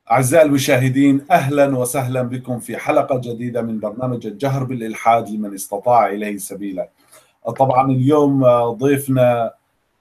أعزائي المشاهدين، أهلا وسهلا بكم في حلقة جديدة من برنامج الجهر بالإلحاد لمن استطاع إليه سبيلا. طبعا اليوم ضيفنا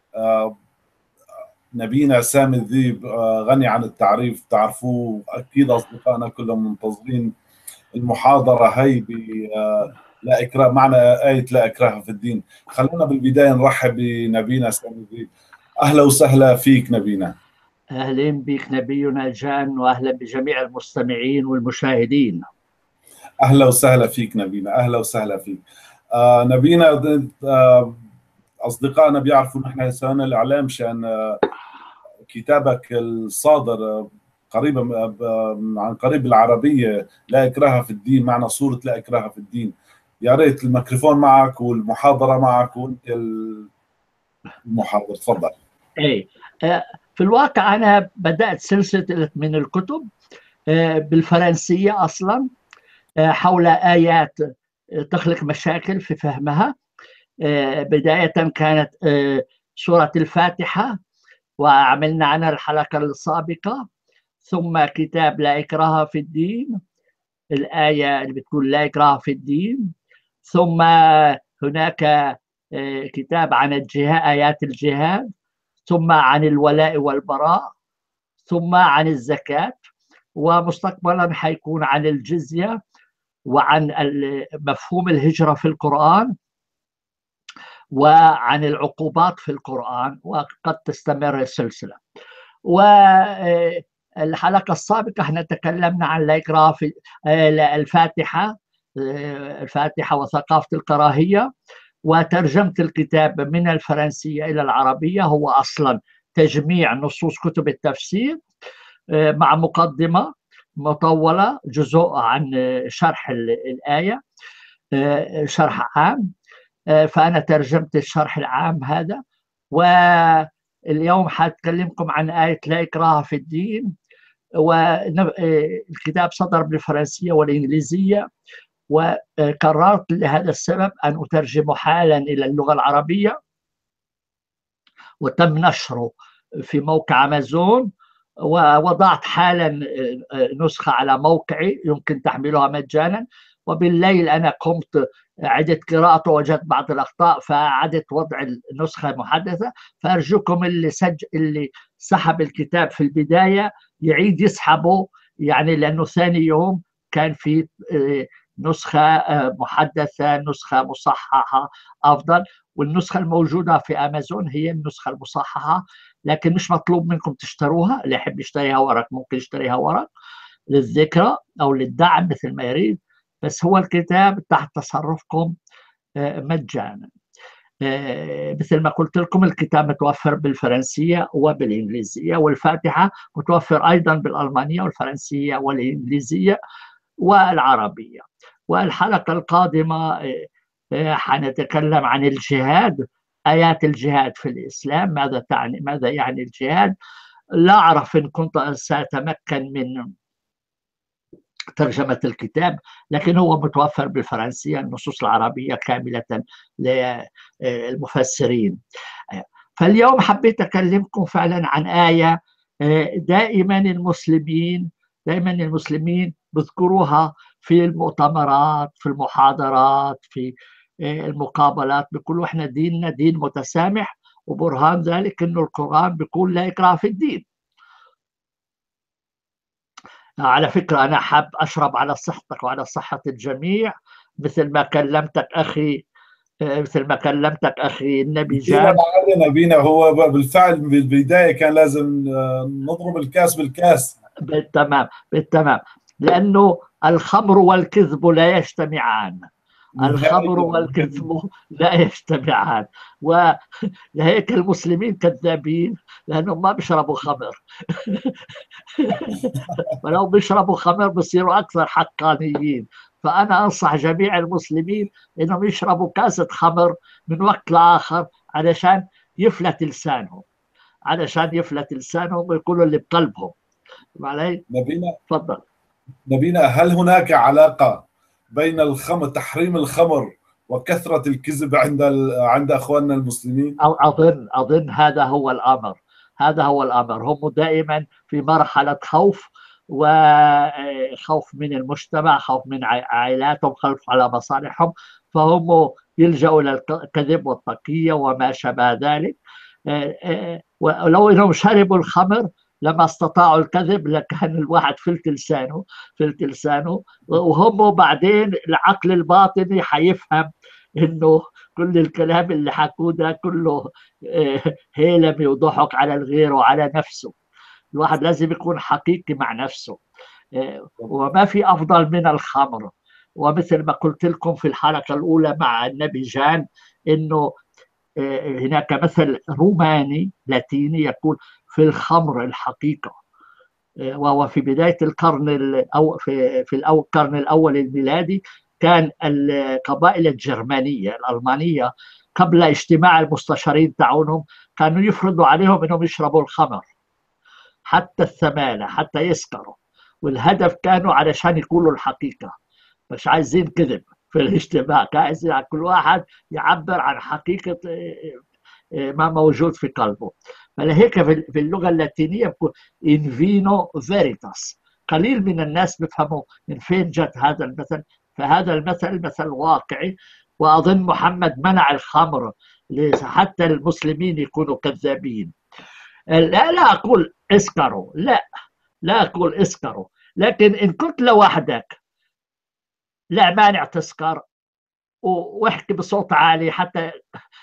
نبينا سامي الذيب، غني عن التعريف، تعرفوه أكيد أصدقائنا كلهم منتظرين المحاضرة هي لا إكراه، معنى آية لا إكراه في الدين. خلونا بالبداية نرحب بنبينا سامي الذيب. أهلا وسهلا فيك نبينا. أهلا بك نبينا جان، وأهلا بجميع المستمعين والمشاهدين. اهلا وسهلا فيك نبينا، اهلا وسهلا فيك. نبينا، اصدقائنا بيعرفوا نحن سوينا الاعلام مشان كتابك الصادر قريبا عن قريب العربيه لا اكراه في الدين، معنى صوره لا اكراه في الدين. يا ريت الميكروفون معك والمحاضره معك وانت المحاضر، تفضل. أي في الواقع أنا بدأت سلسلة من الكتب بالفرنسية أصلا، حول آيات تخلق مشاكل في فهمها. بداية كانت سورة الفاتحة، وعملنا عنها الحلقة السابقة. ثم كتاب لا إكراه في الدين، الآية اللي بتقول لا إكراه في الدين. ثم هناك كتاب عن الجهاد، آيات الجهاد. ثم عن الولاء والبراء. ثم عن الزكاة. ومستقبلا حيكون عن الجزية، وعن مفهوم الهجرة في القرآن، وعن العقوبات في القرآن، وقد تستمر السلسلة. والحلقة السابقة احنا تكلمنا عن لا إكراه في الفاتحة، الفاتحة وثقافة الكراهية. وترجمت الكتاب من الفرنسية إلى العربية، هو أصلا تجميع نصوص كتب التفسير مع مقدمة مطولة، جزء عن شرح الآية، شرح عام. فأنا ترجمت الشرح العام هذا. واليوم حأتكلمكم عن آية لا إكراه في الدين. والكتاب صدر بالفرنسية والإنجليزية، وقررت لهذا السبب أن أترجمه حالا إلى اللغة العربية، وتم نشره في موقع أمازون. ووضعت حالا نسخة على موقعي يمكن تحميلها مجانا. وبالليل أنا قمت عدت قراءته، وجدت بعض الأخطاء فعدت وضع النسخة المحدثة. فأرجوكم اللي سحب الكتاب في البداية يعيد يسحبه، يعني لأنه ثاني يوم كان في نسخة محدثة، نسخة مصححة أفضل. والنسخة الموجودة في أمازون هي النسخة المصححة، لكن مش مطلوب منكم تشتروها. اللي يحب يشتريها ورق ممكن يشتريها ورق للذكرى أو للدعم مثل ما يريد، بس هو الكتاب تحت تصرفكم مجانا. مثل ما قلت لكم الكتاب متوفر بالفرنسية وبالإنجليزية، والفاتحة متوفر أيضا بالألمانية والفرنسية والإنجليزية والعربية. والحلقة القادمة حنتكلم عن الجهاد، آيات الجهاد في الإسلام، ماذا تعني، ماذا يعني الجهاد. لا أعرف إن كنت سأتمكن من ترجمة الكتاب، لكن هو متوفر بالفرنسية، النصوص العربية كاملة للمفسرين. فاليوم حبيت أكلمكم فعلا عن آية دائما المسلمين بذكروها في المؤتمرات، في المحاضرات، في المقابلات، بيقولوا احنا ديننا دين متسامح، وبرهان ذلك انه القرآن بيقول لا إكراه في الدين. على فكرة أنا حاب أشرب على صحتك وعلى صحة الجميع، مثل ما كلمتك أخي النبي دينا جان. علينا بينا، هو بالفعل بالبداية كان لازم نضرب الكاس بالكاس. بالتمام. لأنه الخمر والكذب لا يجتمعان. الخمر نهائيا. والكذب لا يجتمعان. ولهيك المسلمين كذابين، لأنهم ما بيشربوا خمر. ولو بيشربوا خمر بصيروا أكثر حقانيين. فأنا أنصح جميع المسلمين أنهم يشربوا كاسة خمر من وقت لآخر، علشان يفلت لسانهم، ويقولوا اللي بقلبهم. علي؟ نبينا تفضل. نبينا، هل هناك علاقة بين تحريم الخمر وكثرة الكذب عند أخواننا المسلمين؟ أظن هذا هو الأمر. هم دائما في مرحلة خوف، وخوف من المجتمع، خوف من عائلاتهم، خوف على مصالحهم، فهم يلجأوا إلى الكذب والتقية وما شابه ذلك. ولو انهم شربوا الخمر لما استطاعوا الكذب، لكان الواحد فلت لسانه. وهم بعدين العقل الباطني حيفهم انه كل الكلام اللي حكوه ده كله هيلم وضحك على الغير وعلى نفسه. الواحد لازم يكون حقيقي مع نفسه، وما في افضل من الخمر. ومثل ما قلت لكم في الحلقة الأولى مع النبي جان، إنه هناك مثل روماني لاتيني يقول في الخمر الحقيقة. وهو في بداية القرن القرن الأول الميلادي، كان القبائل الجرمانية الألمانية قبل اجتماع المستشارين تعونهم كانوا يفرضوا عليهم أنهم يشربوا الخمر حتى الثمانة، حتى يسكروا. والهدف كانوا علشان يقولوا الحقيقة، مش عايزين كذب في الاجتماع، عايزين كل واحد يعبر عن حقيقة ما موجود في قلبه. فلهيك في اللغة اللاتينية بيقول in vino veritas. قليل من الناس بيفهموا من فين جت هذا المثل، فهذا المثل مثل واقعي. وأظن محمد منع الخمر حتى المسلمين يكونوا كذابين. لا أقول اسكروا، لا أقول اسكروا، لكن إن كنت لوحدك لا مانع تسكر، واحكي بصوت عالي حتى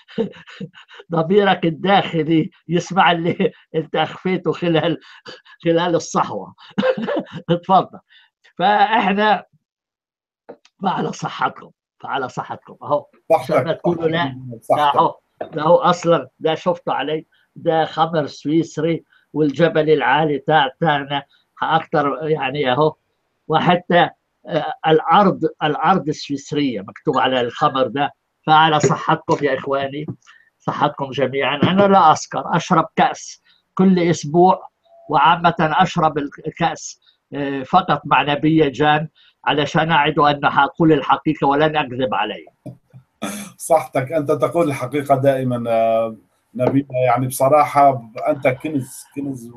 ضميرك الداخلي يسمع اللي انت اخفيته خلال الصحوه. اتفضل. فاحنا فعلى صحتكم، فعلى صحتكم اهو، عشان ما تقولوا لا اهو، ده هو اصلا ده شفته علي، ده خمر سويسري والجبل العالي تاعنا اكثر يعني اهو. وحتى الارض السويسريه مكتوب على الخمر ده. فعلى صحتكم يا اخواني، صحتكم جميعا. انا لا اسكر، اشرب كاس كل اسبوع، وعامه اشرب الكاس فقط مع نبي جان علشان اعد ان اقول الحقيقه ولن اكذب عليه. صحتك، انت تقول الحقيقه دائما نبينا. يعني بصراحه انت كنز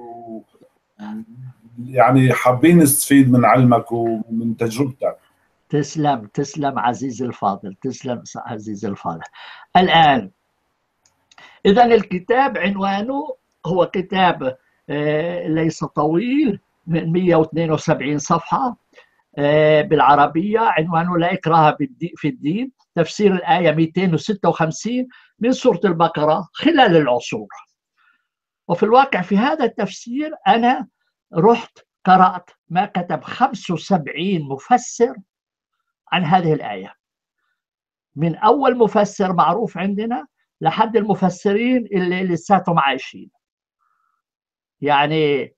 يعني حابين نستفيد من علمك ومن تجربتك. تسلم عزيزي الفاضل، تسلم عزيزي الفاضل. الآن إذا الكتاب عنوانه هو كتاب ليس طويل، من 172 صفحة بالعربية. عنوانه لا إكراه في الدين، تفسير الآية 256 من سورة البقرة خلال العصور. وفي الواقع في هذا التفسير أنا رحت قرأت ما كتب 75 مفسر عن هذه الآية، من أول مفسر معروف عندنا لحد المفسرين اللي لساتهم عايشين. يعني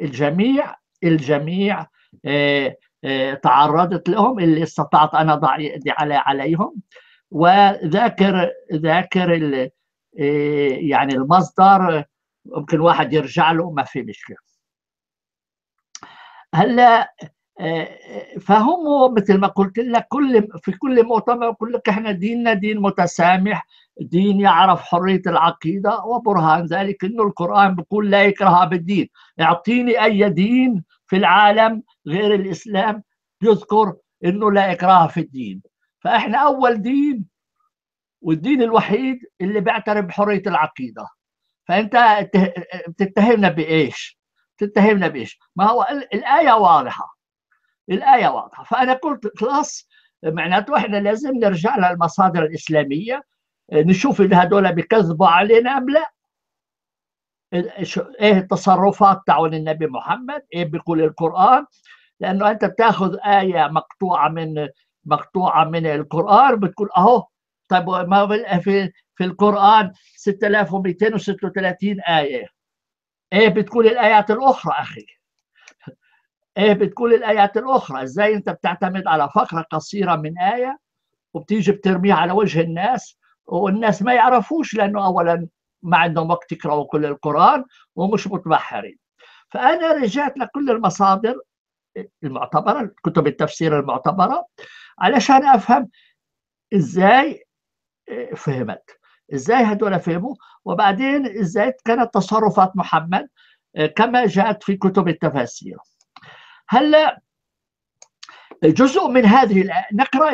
الجميع تعرضت لهم اللي استطعت أنا أضع يدي عليهم. وذاكر يعني المصدر ممكن واحد يرجع له، ما في مشكلة. هلا فهم مثل ما قلت لك في كل مؤتمر يقول لك احنا ديننا دين متسامح، دين يعرف حرية العقيدة، وبرهان ذلك انه القرآن بيقول لا إكراه بالدين. اعطيني اي دين في العالم غير الإسلام يذكر انه لا إكراه في الدين. فاحنا اول دين والدين الوحيد اللي بيعترف بحرية العقيدة. فانت بتتهمنا بايش؟ تتهمنا بايش؟ ما هو الآية واضحة، الآية واضحة. فأنا قلت خلاص، معناته إحنا لازم نرجع للمصادر الإسلامية، نشوف إن هذول بيكذبوا علينا أم لا. إيه التصرفات تاعون النبي محمد، إيه بيقول القرآن. لأنه أنت بتاخذ آية مقطوعة من القرآن بتقول أهو. طيب ما في القرآن 6236 آية، إيه بتقول الآيات الأخرى أخي؟ ايه بتقول الايات الاخرى؟ ازاي انت بتعتمد على فقره قصيره من ايه وبتيجي بترميها على وجه الناس، والناس ما يعرفوش، لانه اولا ما عندهم وقت يقراوا كل القران ومش متبحرين. فانا رجعت لكل المصادر المعتبره، كتب التفسير المعتبره، علشان افهم ازاي فهمت، ازاي هدول فهموا، وبعدين ازاي كانت تصرفات محمد كما جاءت في كتب التفاسير. هلا جزء من هذه الآية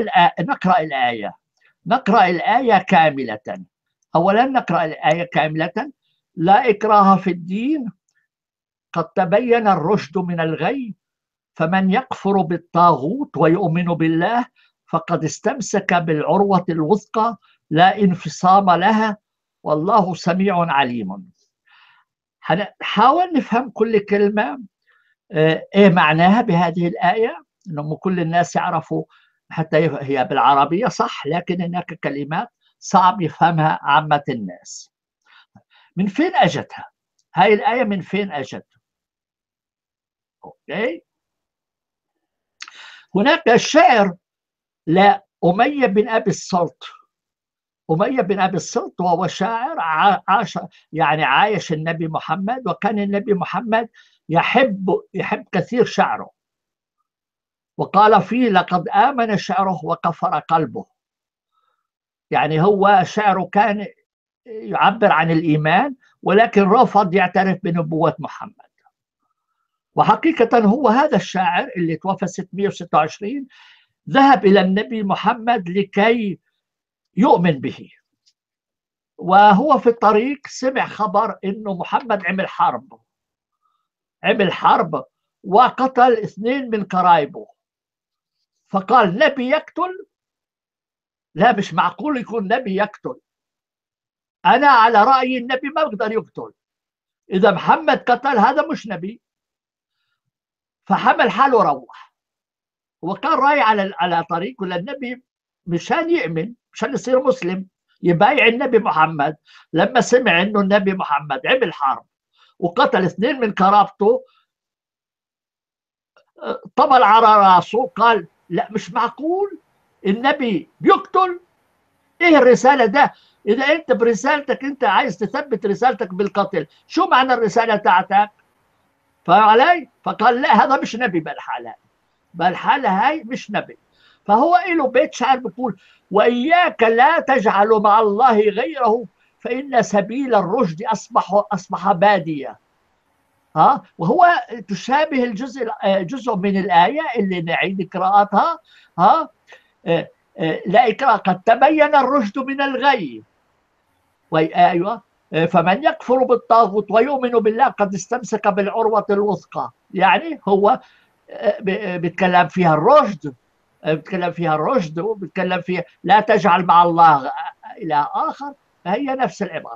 نقرأ الآية كاملة. أولا نقرأ الآية كاملة. لا إكراه في الدين قد تبين الرشد من الغي فمن يكفر بالطاغوت ويؤمن بالله فقد استمسك بالعروة الوثقى لا انفصام لها والله سميع عليم. حاول نفهم كل كلمة إيه معناها بهذه الآية، إنه كل الناس يعرفوا، حتى هي بالعربية صح لكن هناك كلمات صعب يفهمها عامة الناس. من فين أجتها؟ هاي الآية من فين أجت؟ أوكي. هناك الشعر لأمية بن أبي الصلت. أمية بن أبي الصلت وهو شاعر عايش النبي محمد، وكان النبي محمد يحب كثير شعره، وقال فيه لقد آمن شعره وكفر قلبه. يعني هو شعره كان يعبر عن الإيمان ولكن رفض يعترف بنبوة محمد. وحقيقة هو هذا الشاعر اللي توفى 626 ذهب إلى النبي محمد لكي يؤمن به، وهو في الطريق سمع خبر إنه محمد عمل حرب وقتل 2 من قرايبه، فقال نبي يقتل؟ لا، مش معقول يكون نبي يقتل. أنا على رأيي النبي ما بيقدر يقتل، إذا محمد قتل هذا مش نبي. فحمل حاله وروح، وكان رايح على طريقه للنبي مشان يؤمن، مشان يصير مسلم، يبايع النبي محمد. لما سمع إنه النبي محمد عمل حرب وقتل 2 من قرابته طبل على راسه، قال لا مش معقول النبي بيقتل. ايه الرسالة ده؟ اذا انت برسالتك انت عايز تثبت رسالتك بالقتل، شو معنى الرسالة تاعتك؟ فعلي فقال لا هذا مش نبي بالحالة هاي مش نبي. فهو له بيت شعر بيقول وإياك لا تجعل مع الله غيره فإن سبيل الرشد أصبح بادية. وهو تشابه جزء من الآية اللي نعيد قراءتها. لا إكراه قد تبين الرشد من الغي. أيوة. فمن يكفر بالطاغوت ويؤمن بالله قد استمسك بالعروة الوثقى. يعني هو بيتكلم فيها الرشد، وبيتكلم فيها لا تجعل مع الله إله آخر، فهي نفس العبارة.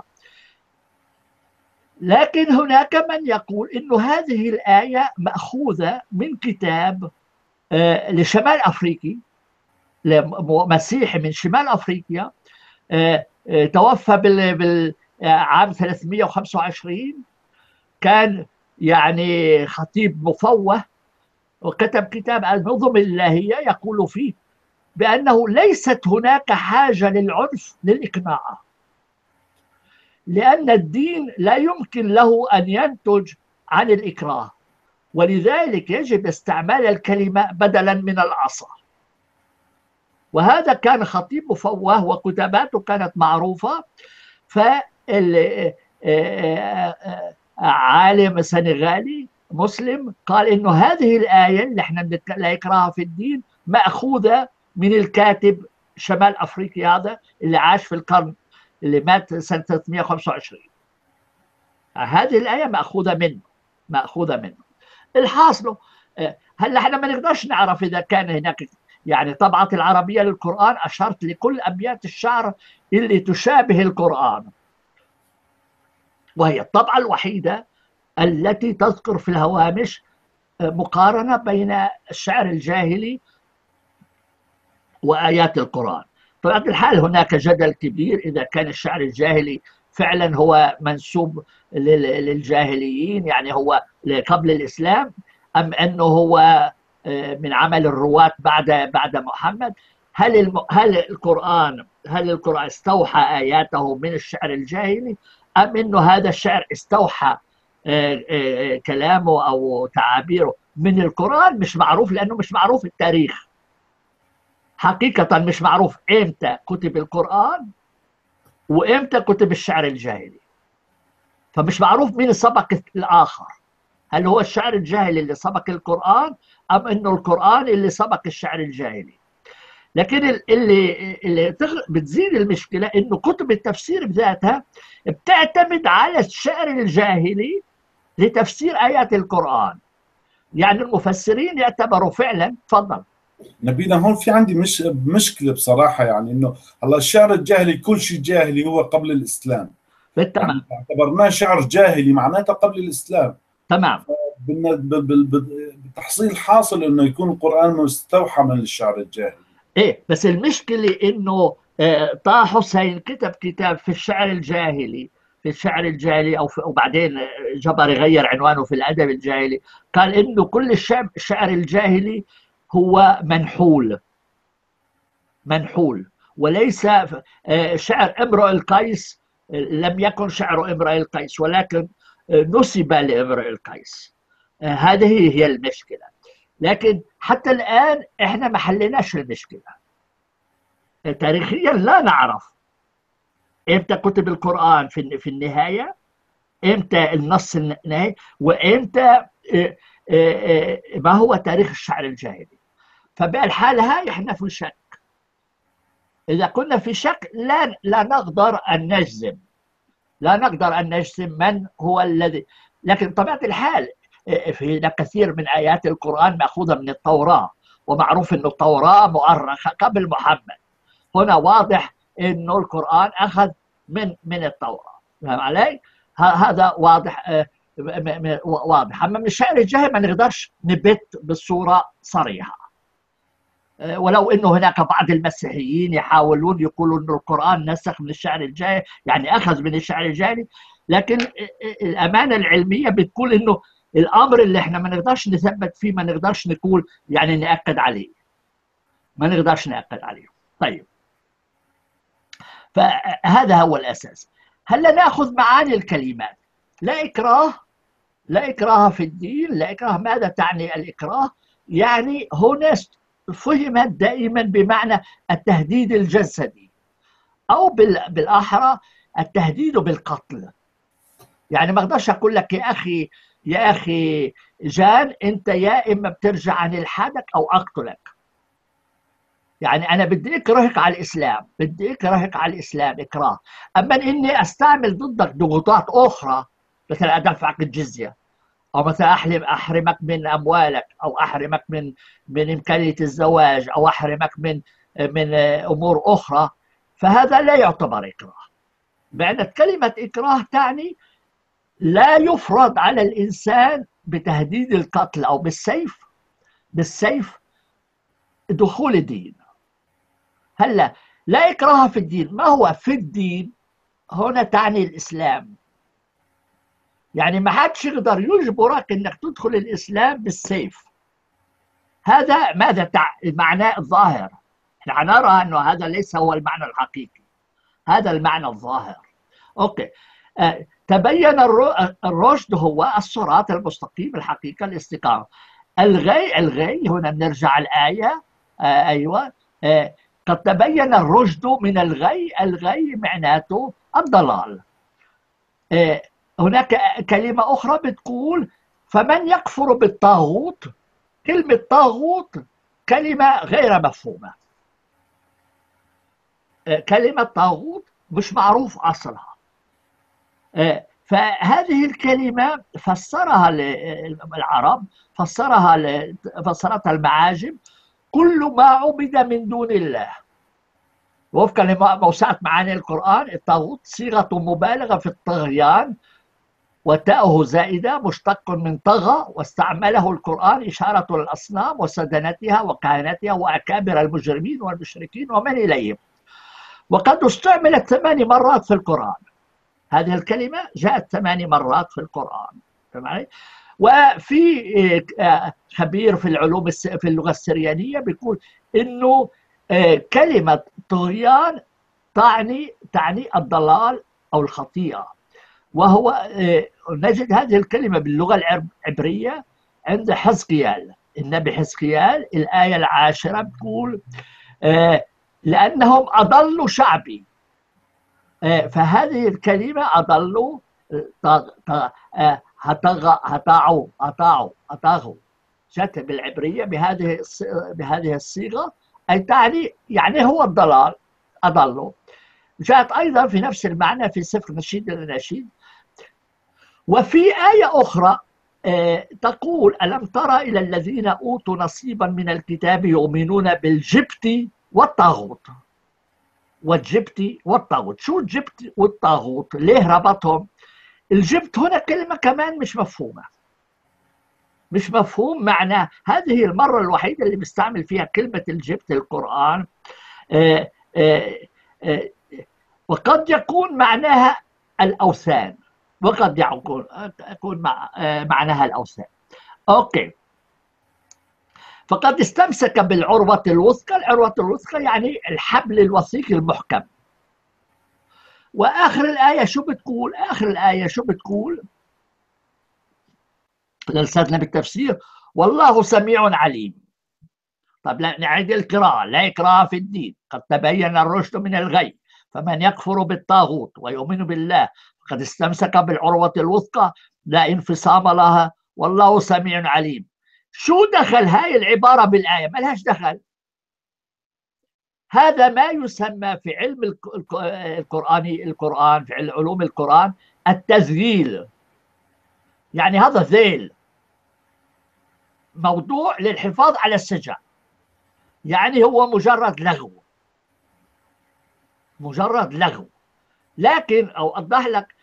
لكن هناك من يقول إنه هذه الآية مأخوذة من كتاب لشمال أفريقي، مسيحي من شمال أفريقيا توفى بالعام 325. كان يعني خطيب مفوه، وكتب كتاب النظم الإلهية يقول فيه بأنه ليست هناك حاجة للعنف للإقناع، لأن الدين لا يمكن له أن ينتج عن الإكراه، ولذلك يجب استعمال الكلمة بدلا من العصا. وهذا كان خطيب مفوه وكتاباته كانت معروفة. عالم سنغالي مسلم قال إنه هذه الآية اللي احنا لا إكراه في الدين مأخوذة من الكاتب شمال أفريقيا هذا اللي عاش في القرن اللي مات سنة 325. هذه الآية مأخوذة منه. الحاصل هلا احنا ما نقدرش نعرف إذا كان هناك يعني طبعة العربية للقرآن أشرت لكل أبيات الشعر اللي تشابه القرآن، وهي الطبعة الوحيدة التي تذكر في الهوامش مقارنة بين الشعر الجاهلي وآيات القرآن. طبعا الحال هناك جدل كبير إذا كان الشعر الجاهلي فعلا هو منسوب للجاهليين، يعني هو قبل الإسلام، أم أنه هو من عمل الرواة بعد محمد. هل القرآن استوحى آياته من الشعر الجاهلي، أم أنه هذا الشعر استوحى كلامه أو تعابيره من القرآن؟ مش معروف، لأنه مش معروف التاريخ حقيقة، مش معروف إمتى كتب القرآن وإمتى كتب الشعر الجاهلي، فمش معروف مين سبق الآخر. هل هو الشعر الجاهلي اللي سبق القرآن، أم أنه القرآن اللي سبق الشعر الجاهلي؟ لكن اللي بتزيد المشكلة أنه كتب التفسير بذاتها بتعتمد على الشعر الجاهلي لتفسير آيات القرآن. يعني المفسرين يعتبروا فعلا، تفضل. نبينا هون في عندي مشكلة بصراحة، يعني انه هلا الشعر الجاهلي كل شيء جاهلي هو قبل الاسلام، بالتمام. يعني اعتبرناه شعر جاهلي معناته قبل الاسلام. تمام. بالتحصيل حاصل انه يكون القرآن مستوحى من الشعر الجاهلي. ايه، بس المشكلة انه طه حسين كتب كتاب في الشعر الجاهلي، في الشعر الجاهلي وبعدين جبر يغير عنوانه في الادب الجاهلي. قال انه كل الشعر الجاهلي هو منحول، منحول، وليس شعر امرؤ القيس. لم يكن شعر امرؤ القيس، ولكن نسب لامرؤ القيس. هذه هي المشكلة. لكن حتى الآن احنا ما حليناش المشكلة. تاريخيا لا نعرف امتى كتب القرآن في النهاية، امتى النص النهائي، وامتى ما هو تاريخ الشعر الجاهلي. فبالحال هاي احنا في شك. إذا كنا في شك لا نقدر أن نجزم، لا نقدر أن نجزم من هو الذي. لكن بطبيعة الحال في كثير من آيات القرآن مأخوذة من التوراة، ومعروف أن التوراة مؤرخة قبل محمد. هنا واضح أنه القرآن أخذ من التوراة. فهم علي؟ هذا واضح. واضح. أما من الشعر الجاهلي ما نقدرش نبت بالصورة صريحة، ولو انه هناك بعض المسيحيين يحاولون يقولوا انه القرآن نسخ من الشعر الجاهلي، يعني اخذ من الشعر الجاهلي. لكن الامانه العلميه بتقول انه الامر اللي احنا ما نقدرش نثبت فيه، ما نقدرش نقول يعني ناكد عليه، ما نقدرش ناكد عليه. طيب، فهذا هو الاساس. هلا ناخذ معاني الكلمات. لا اكراه، لا اكراه في الدين. لا اكراه، ماذا تعني الاكراه؟ يعني هنا فهمت دائما بمعنى التهديد الجسدي، او بالاحرى التهديد بالقتل. يعني ما اقدرش اقول لك يا اخي، يا اخي جان، انت يا اما بترجع عن الحادك او اقتلك. يعني انا بدي اكرهك على الاسلام، بدي اكرهك على الاسلام اكراه. اما اني استعمل ضدك ضغوطات اخرى، مثلا ادفعك الجزيه، او مثلا احرمك من اموالك، او احرمك من امكانيه الزواج، او احرمك من امور اخرى، فهذا لا يعتبر اكراه. بأن كلمه اكراه تعني لا يفرض على الانسان بتهديد القتل او بالسيف دخول الدين. هلا لا اكراه في الدين، ما هو في الدين هنا تعني الاسلام. يعني ما حدش يقدر يجبرك انك تدخل الاسلام بالسيف. هذا ماذا معناه الظاهر. احنا نرى انه هذا ليس هو المعنى الحقيقي، هذا المعنى الظاهر. اوكي. تبين الرشد هو الصراط المستقيم، الحقيقه، الاستقامه. الغي هنا نرجع الآية. ايوه. قد تبين الرشد من الغي. الغي معناته الضلال. هناك كلمة أخرى بتقول فمن يكفر بالطاغوت. كلمة طاغوت كلمة غير مفهومة. كلمة طاغوت مش معروف أصلها. فهذه الكلمة فسرها العرب، فسرتها المعاجم كل ما عبد من دون الله. وفقا لموسعة معاني القرآن، الطاغوت صيغة مبالغة في الطغيان، وتاؤه زائدة، مشتق من طغى، واستعمله القرآن إشارة للأصنام وسدنتها وكهنتها وأكابر المجرمين والمشركين ومن إليهم. وقد استعملت 8 مرات في القرآن. هذه الكلمة جاءت 8 مرات في القرآن. وفي خبير في العلوم في اللغة السريانية بيقول إنه كلمة طغيان تعني الضلال أو الخطيئة. وهو نجد هذه الكلمة باللغة العبرية عند حزقيال، النبي حزقيال، الآية 10 بتقول لأنهم أضلوا شعبي. فهذه الكلمة أضلوا هطاعوا جت بالعبرية بهذه الصيغة، أي تعني يعني هو الضلال، أضلوا. جاءت أيضا في نفس المعنى في سفر نشيد الأناشيد. وفي آية أخرى تقول: ألم ترى إلى الذين أوتوا نصيبا من الكتاب يؤمنون بالجبت والطاغوت. والجبت والطاغوت، شو الجبت والطاغوت؟ ليه ربطهم؟ الجبت هنا كلمة كمان مش مفهومة، مش مفهوم معناه. هذه المرة الوحيدة اللي بيستعمل فيها كلمة الجبت القرآن. آه آه آه وقد يكون معناها الأوثان، وقد يكون معناها الأوثان. أوكي. فقد استمسك بالعروة الوثقى. العروة الوثقى يعني الحبل الوثيق المحكم. وآخر الآية شو بتقول؟ آخر الآية شو بتقول؟ لساتنا بالتفسير: والله سميع عليم. طب نعيد القراءة: لا إكراه في الدين، قد تبين الرشد من الغي، فمن يكفر بالطاغوت ويؤمن بالله فقد استمسك بالعروة الوثقى لا انفصام لها، والله سميع عليم. شو دخل هاي العبارة بالآية؟ ما لهاش دخل. هذا ما يسمى في علم القرآن، في علوم القرآن التذييل. يعني هذا ذيل، موضوع للحفاظ على السجع، يعني هو مجرد لغو، مجرد لغو. لكن اوضح لك،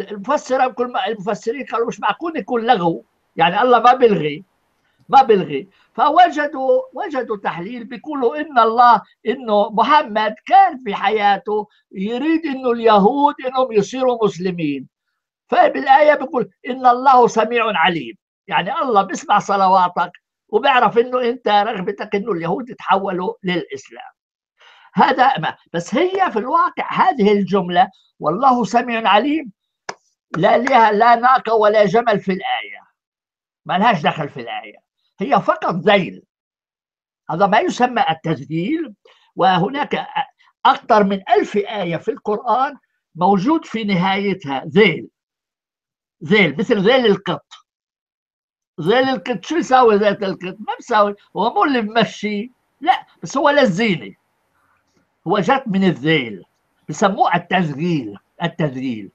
المفسرين قالوا مش معقول يكون لغو، يعني الله ما بيلغي. فوجدوا تحليل بيقولوا انه محمد كان في حياته يريد انه اليهود انهم يصيروا مسلمين، فبالايه بيقول ان الله سميع عليم، يعني الله بيسمع صلواتك وبيعرف انه انت رغبتك انه اليهود يتحولوا للاسلام. هذا ما بس هي في الواقع هذه الجمله والله سميع عليم لا لها لا ناقه ولا جمل في الايه، ما لهاش دخل في الايه، هي فقط ذيل. هذا ما يسمى التذييل. وهناك اكثر من 1000 ايه في القران موجود في نهايتها ذيل. ذيل مثل ذيل القط. ذيل القط شو يساوي ذيل القط؟ ما بيساوي، هو مو اللي بمشي، لا بس هو للزينه، هو جات من الذيل، بسموه التذييل.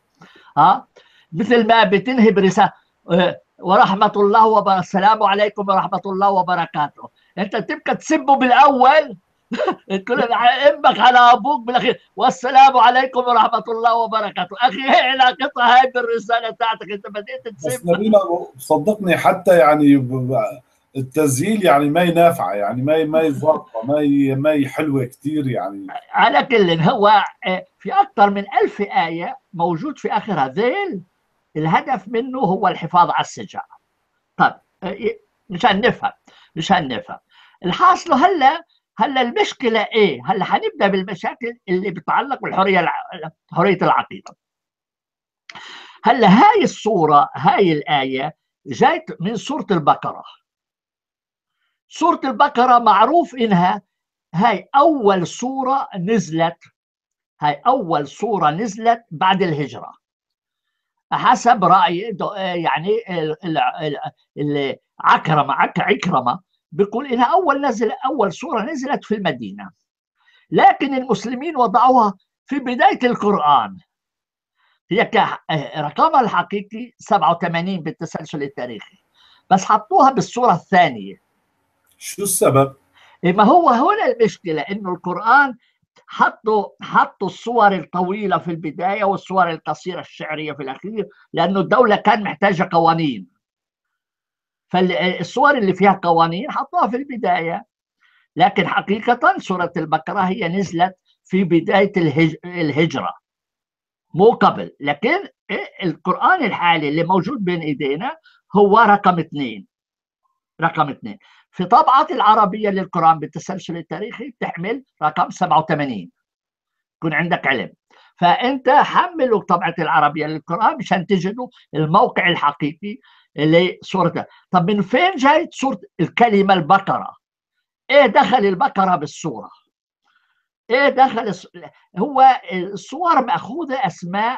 مثل ما بتنهي برسالة ورحمة الله وبركاته، السلام عليكم ورحمة الله وبركاته، انت تبقى تسبه بالاول تقول امك على ابوك بالاخير والسلام عليكم ورحمة الله وبركاته. اخي هي علاقتها هاي بالرسالة تاعتك، انت بديت بس تسب. نبينا صدقني حتى يعني التسجيل يعني ما ينافع، يعني ما يظبطها، ما حلوه كثير يعني. على كل هو في اكثر من 1000 آية موجود في اخرها ذيل، الهدف منه هو الحفاظ على السجع. طيب مشان نفهم الحاصل. هلا المشكله ايه؟ هلا حنبدا بالمشاكل اللي بتتعلق حريه العقيده. هلا هاي الصوره، هاي الايه جايت من سوره البقره. سوره البقره معروف انها هاي اول سوره نزلت بعد الهجره حسب رأي يعني عكرمة بيقول إنها أول سورة نزلت في المدينة، لكن المسلمين وضعوها في بداية القرآن. هي رقمها الحقيقي 87 بالتسلسل التاريخي، بس حطوها بالسورة الثانية. شو السبب؟ ما هو هنا المشكلة، إنه القرآن حطوا الصور الطويلة في البداية والصور القصيرة الشعرية في الأخير، لأنه الدولة كان محتاجة قوانين، فالصور اللي فيها قوانين حطوها في البداية. لكن حقيقة سورة البقرة هي نزلت في بداية الهجرة مو قبل. لكن القرآن الحالي اللي موجود بين إيدينا هو رقم 2. في طبعة العربية للقرآن بالتسلسل التاريخي تحمل رقم 87، يكون عندك علم. فأنت حملوا طبعة العربية للقرآن مشان تجدوا الموقع الحقيقي لسورة. طب من فين جايت سورة الكلمة البقرة؟ إيه دخل البقرة بالسورة؟ إيه دخل هو الصور مأخوذة أسماء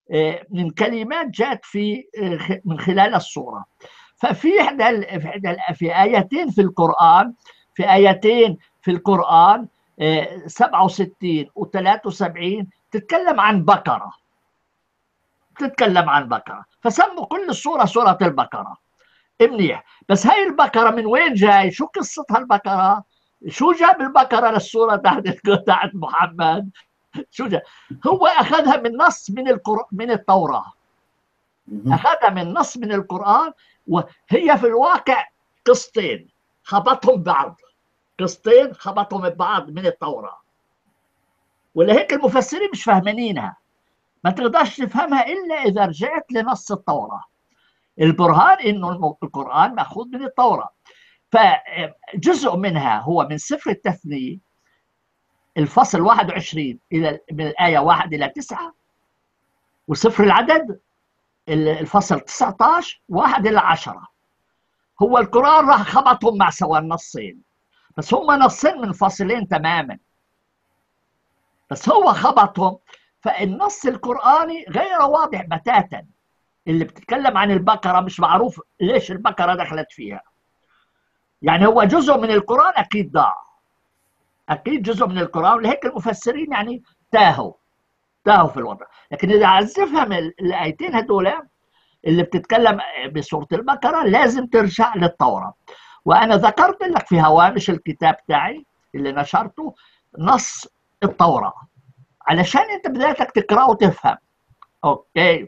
من كلمات جاءت في من خلال الصورة. ففي في آيتين في القرآن، في آيتين في القرآن 67 و73 تتكلم عن بقرة، تتكلم عن بقرة، فسموا كل الصورة سورة البقرة. منيح. بس هاي البقرة من وين جاي؟ شو قصتها البقرة؟ شو جاب البقرة للصورة تحت محمد؟ شو جاب؟ هو أخذها من نص من التوراة، أخذها من نص من القرآن، وهي في الواقع قصتين خبطهم بعض، قصتين خبطهم ببعض من التوراة، ولهيك المفسرين مش فاهمينها، ما تقدرش تفهمها إلا إذا رجعت لنص التوراة. البرهان إنه القرآن مأخوذ من التوراة، فجزء منها هو من سفر التثنية الفصل 21 من الآية 1 إلى 9، وسفر العدد الفصل 19 1 إلى 10. هو القرآن راح خبطهم مع سوا النصين، بس هم نصين منفصلين تماما، بس هو خبطهم. فالنص القرآني غير واضح بتاتا، اللي بتتكلم عن البقرة مش معروف ليش البقرة دخلت فيها. يعني هو جزء من القرآن أكيد ضاع، أكيد جزء من القرآن، لهيك المفسرين يعني تاهوا في الوضع. لكن إذا عايز تفهم الآيتين هدول اللي بتتكلم بسورة البقرة لازم ترجع للتوراة. وأنا ذكرت لك في هوامش الكتاب تاعي اللي نشرته نص التوراة علشان أنت بدايتك تقرأ وتفهم. أوكي.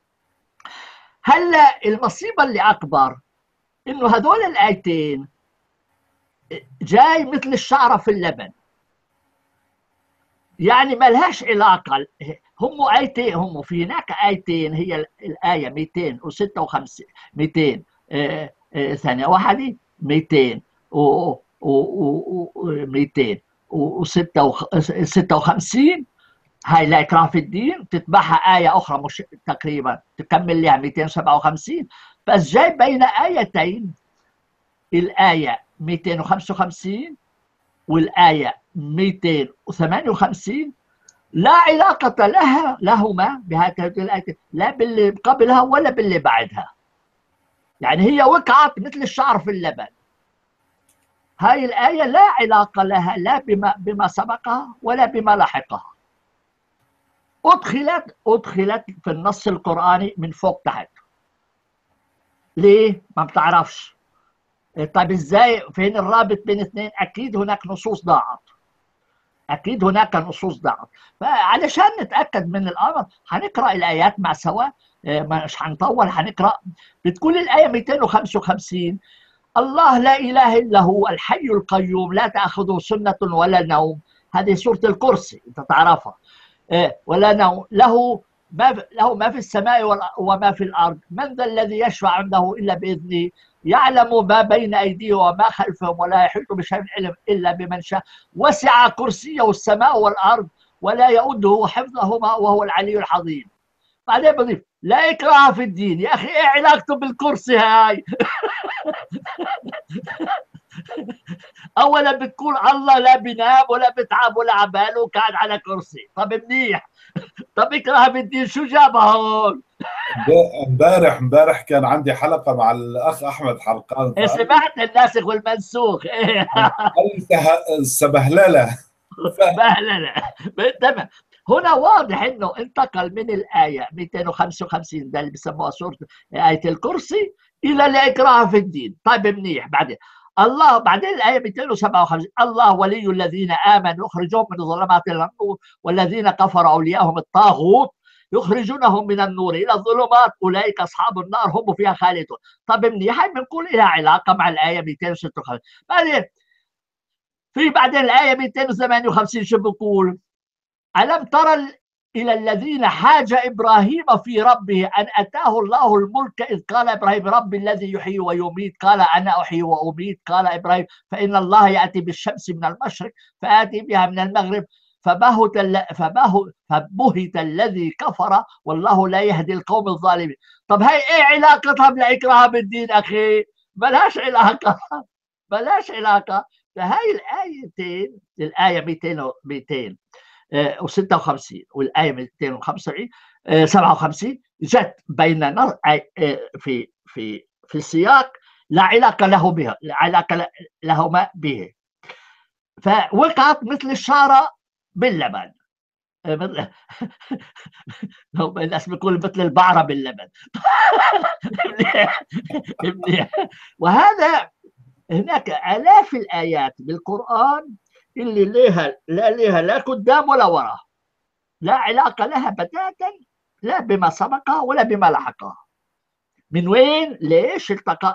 هلا المصيبة اللي أكبر إنه هدول الآيتين جاي مثل الشعرة في اللبن، يعني ما لهاش علاقة. هم آيتين، هم في هناك آيتين، هي الآية 256 200 ثانية واحدة 200 و 256 هاي لا إكراه في الدين، تتبعها آية أخرى مش تقريبا تكمل لها 257، بس جاي بين آيتين الآية 255 والآية 258 لا علاقة لهما بهذه الآية، لا باللي قبلها ولا باللي بعدها. يعني هي وقعت مثل الشعر في اللبن. هاي الآية لا علاقة لها لا بما سبقها ولا بما لاحقها. أدخلت في النص القرآني من فوق تحت. ليه؟ ما بتعرفش. طيب ازاي؟ فين الرابط بين اثنين؟ أكيد هناك نصوص ضاعت. أكيد هناك نصوص ضعف. فعلشان نتأكد من الأمر هنقرأ الآيات مع سوا، مش هنطول، هنقرأ. بتقول الآية 255: الله لا إله إلا هو الحي القيوم لا تأخذه سنة ولا نوم. هذه سورة الكرسي أنت تعرفها. ولا نوم، له ما في السماء وما في الأرض، من ذا الذي يشفع عنده إلا بإذنه، يعلم ما بين أيديهم وما خلفهم ولا يحيط بشيء من علم إلا بمن شاء، وسع كرسيه السماء والأرض ولا يؤده حفظهما وهو العلي العظيم. بعدين بضيف لا إكراه في الدين. يا أخي إيه علاقته بالكرسي هاي؟ أولا بتقول الله لا بنام ولا بتعب ولا عباله وقاعد على كرسي. طب منيح، طب إكراه في الدين شو جابها هون؟ امبارح كان عندي حلقة مع الأخ أحمد حرقان، سمعت الناسخ والمنسوخ. قال لي سبهللة. بهللة. تمام. هنا واضح انه انتقل من الايه 255 ده اللي بيسموها سوره ايه الكرسي الى لا اكراه في الدين. طيب منيح. بعدين الايه 257: الله ولي الذين امنوا يخرجهم من الظلمات الى النور والذين كفروا اولياءهم الطاغوت يخرجونهم من النور الى الظلمات اولئك اصحاب النار هم فيها خالدون. طب منيح. هاي بنقول لها علاقه مع الايه 256. بعدين الآية 258 شو بقول؟ ألم ترى إلى الذين حاج إبراهيم في ربه أن أتاه الله الملك إذ قال إبراهيم ربي الذي يحيي ويميت قال أنا أحيي وأميت قال إبراهيم فإن الله يأتي بالشمس من المشرق فآتي بها من المغرب فبهت الذي كفر والله لا يهدي القوم الظالمين. طب هاي إيه علاقتها بالإكراه بالدين أخي؟ بلاش علاقة، بلاش علاقة. فهاي الآيتين، الآية 256 والآية 275 57 جت بين في سياق لا علاقة له بها، لا علاقة لهما به، فوقعت مثل الشارة باللبن. الناس بيقول مثل البعرة باللبن. وهذا هناك آلاف الآيات بالقرآن اللي لا قدام ولا وراء، لا علاقة لها بتاتا لا بما سبقها ولا بما لحقها. من وين؟ ليش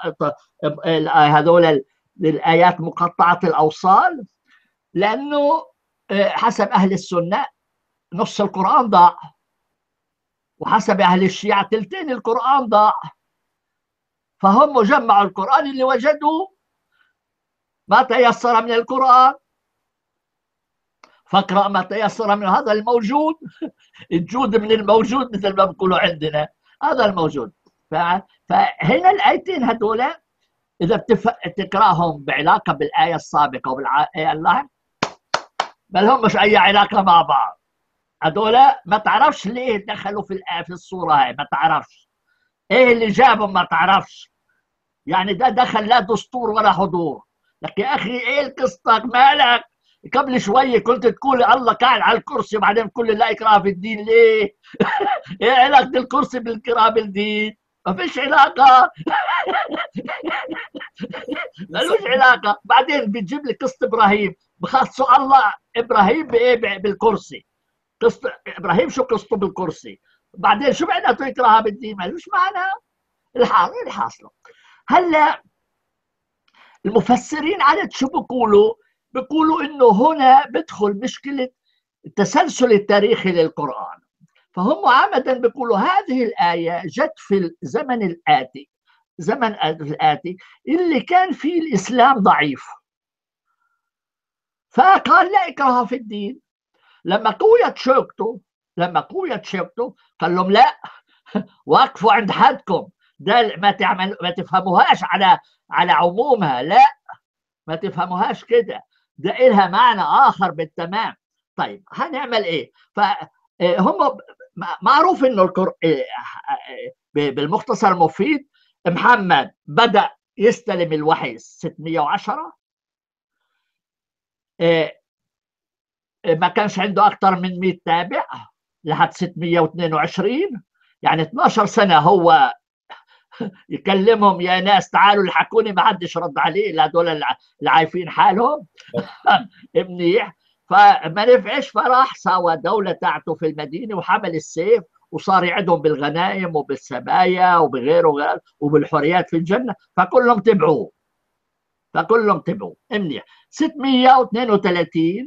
هذول الآيات مقطعة الأوصال؟ لأنه حسب أهل السنة نص القرآن ضاع، وحسب أهل الشيعة تلتين القرآن ضاع، فهم جمعوا القرآن اللي وجدوا ما تيسر من القرآن، فاقرأ ما تيسر من هذا الموجود. الجود من الموجود مثل ما بيقولوا عندنا، هذا الموجود. فهنا الآيتين هذول إذا تقرأهم بعلاقة بالآية السابقة وبالآية اللي ما لهمش أي علاقة مع بعض. هذول ما تعرفش ليه دخلوا في الصورة هاي، ما تعرفش إيه اللي جابهم، ما تعرفش. يعني ده دخل لا دستور ولا حضور. لك يا أخي إيه قصتك مالك؟ قبل شوية كنت تقول الله قاعد على الكرسي وبعدين كل لا إكراه في الدين، ليه؟ إيه علاقة الكرسي بالإكراه بالدين؟ ما فيش علاقة. ملوش علاقة. بعدين بتجيب لي قصة إبراهيم، بخصوا الله إبراهيم بإيه؟ بالكرسي. قصة إبراهيم شو قصته بالكرسي؟ بعدين شو معناته إكراه بالدين؟ ملوش معنى. الحاصل هلا المفسرين عدد شو بيقولوا؟ بيقولوا انه هنا بدخل مشكله التسلسل التاريخي للقران. فهم عمدا بيقولوا هذه الايه جت في الزمن الاتي، زمن الاتي اللي كان فيه الاسلام ضعيف، فقال لا اكراه في الدين. لما قويت شوكته قال لهم لا، وقفوا عند حدكم، ده ما تفهموهاش على عمومها، لا ما تفهموهاش كده، ده إلها معنى آخر بالتمام. طيب هنعمل إيه؟ فهم معروف إنه بالمختصر المفيد محمد بدأ يستلم الوحي 610، ما كانش عنده أكثر من 100 تابع لحد 622، يعني 12 سنة هو يكلمهم يا ناس تعالوا الحقوني، ما حدش رد عليه، لا دول اللي عايفين حالهم. منيح. فما نفعش، فراح سوى دولة تاعته في المدينة وحمل السيف وصار يعدهم بالغنائم وبالسبايا وبغيره وبالحريات في الجنة، فكلهم تبعوه. منيح. 632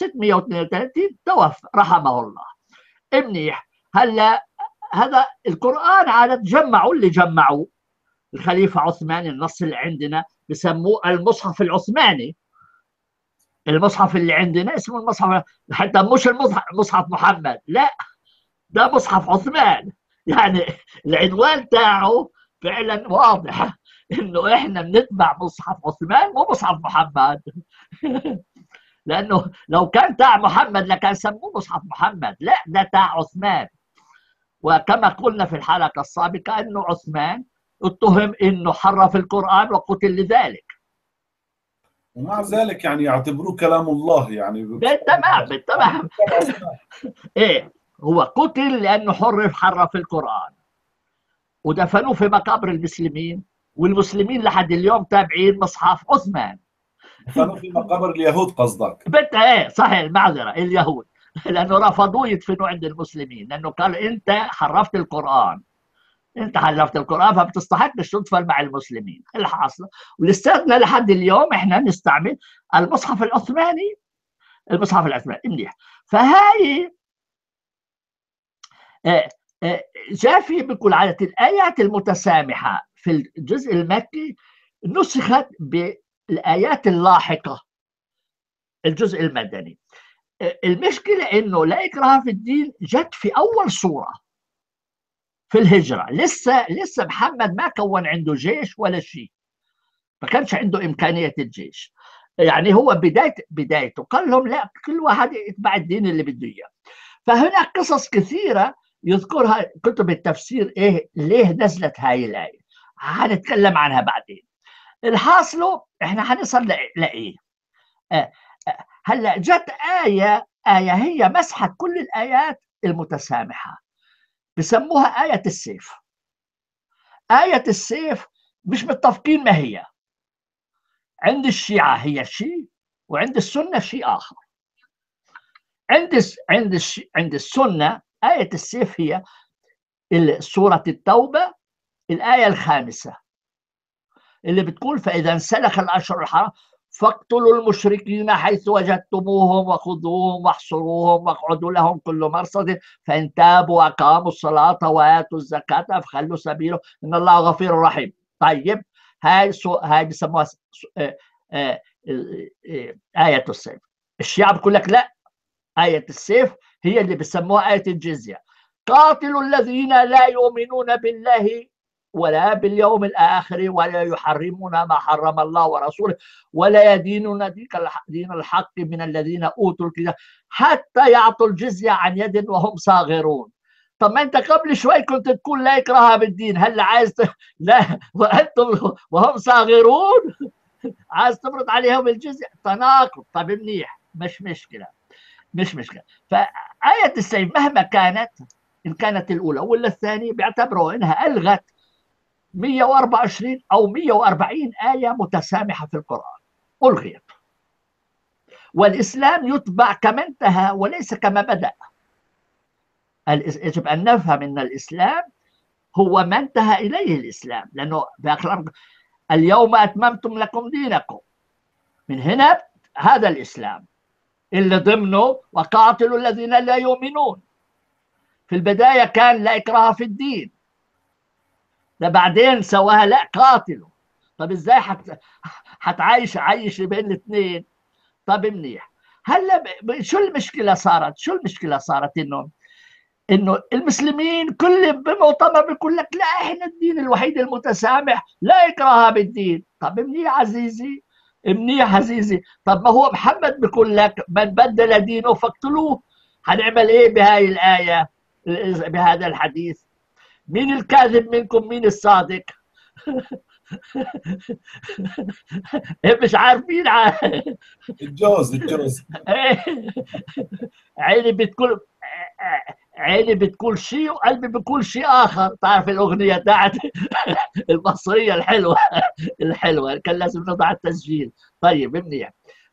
توفى رحمه الله. منيح. هلا هذا القرآن عادة جمعوا اللي جمعوا الخليفة عثمان، النص اللي عندنا بسموه المصحف العثماني. المصحف اللي عندنا اسمه المصحف، حتى مش مصحف محمد، لا ده مصحف عثمان. يعني العنوان تاعه فعلا واضح انه احنا بنتبع مصحف عثمان مو مصحف محمد. لانه لو كان تاع محمد لكان سموه مصحف محمد، لا ده تاع عثمان. وكما قلنا في الحلقة السابقة أنه عثمان اتهم أنه حرف القرآن وقتل لذلك، ومع ذلك يعني يعتبروه كلام الله. يعني بالتمام. إيه، هو قتل لأنه حرف القرآن، ودفنوه في مقابر المسلمين، والمسلمين لحد اليوم تابعين مصحف عثمان. دفنوه في مقابر اليهود قصدك؟ إيه صحيح، المعذرة اليهود، لأنه رفضوا يدفنوا عند المسلمين، لأنه قال أنت حرفت القرآن، انت حلفت القرآن فبتستحقش تدفن مع المسلمين. الحاصل ولساتنا لحد اليوم احنا نستعمل المصحف العثماني. منيح. فهاي جافي بيقول عادة الآيات المتسامحة في الجزء المكي نسخت بالآيات اللاحقة الجزء المدني. المشكلة انه لا إكراه في الدين جت في أول سورة في الهجرة، لسه محمد ما كون عنده جيش ولا شيء، ما كانش عنده إمكانية الجيش. يعني هو بدايته قال لهم لا، كل واحد يتبع الدين اللي بده إياه. فهناك قصص كثيرة يذكرها كتب التفسير ايه ليه نزلت هاي الايه، هنتكلم عنها بعدين. الحاصل احنا هنصل لايه؟ هلا جت آية هي مسحت كل الآيات المتسامحة، بسموها آية السيف. آية السيف مش متفقين ما هي، عند الشيعة هي شيء وعند السنة شيء آخر. عند السنة آية السيف هي سورة التوبة الآية الخامسة اللي بتقول فإذا انسلخ الأشهر الحرام فاقتلوا المشركين حيث وجدتموهم وخذوهم واحصروهم واقعدوا لهم كل مرصد فإن تابوا وأقاموا الصلاة وآتوا الزكاة فخلوا سبيله إن الله غفور رحيم. طيب هاي بيسموها آية السيف. الشيعة بيقول لك لا، آية السيف هي اللي بيسموها آية الجزية. قاتلوا الذين لا يؤمنون بالله ولا باليوم الآخر ولا يحرمون ما حرم الله ورسوله ولا يدينون دين الحق من الذين أوتوا الكتاب حتى يعطوا الجزية عن يد وهم صاغرون. طب ما انت قبل شوي كنت تقول لا إكراه بالدين، هل عايز لا وانتم وهم صاغرون عايز تفرض عليهم الجزية؟ تناقض. طب منيح، مش مشكلة. فآية السيف مهما كانت، إن كانت الأولى ولا الثانية، بيعتبروا إنها ألغت 124 أو 140 آية متسامحة في القرآن، ألغيت. والإسلام يتبع كما انتهى وليس كما بدأ. يجب أن نفهم أن الإسلام هو ما انتهى إليه الإسلام، لأنه اليوم أتممتم لكم دينكم، من هنا هذا الإسلام اللي ضمنه وقاتلوا الذين لا يؤمنون. في البداية كان لا إكراه في الدين، ده بعدين سواها لا قاتلوا. طب ازاي عايش بين الاثنين؟ طب منيح. هلا شو المشكلة صارت؟ انه المسلمين كل بمؤتمر بيقول لك لا احنا الدين الوحيد المتسامح لا إكراه بالدين. طب منيح عزيزي، طب ما هو محمد بيقول لك من بدل دينه فاقتلوه. هنعمل ايه بهاي الآية، بهذا الحديث؟ مين الكاذب منكم مين الصادق؟ مش عارفين. الجوز عيني بتقول شيء وقلبي بيقول شيء آخر. تعرف الأغنية بتاعت المصرية الحلوة كان لازم نضع التسجيل. طيب منيح.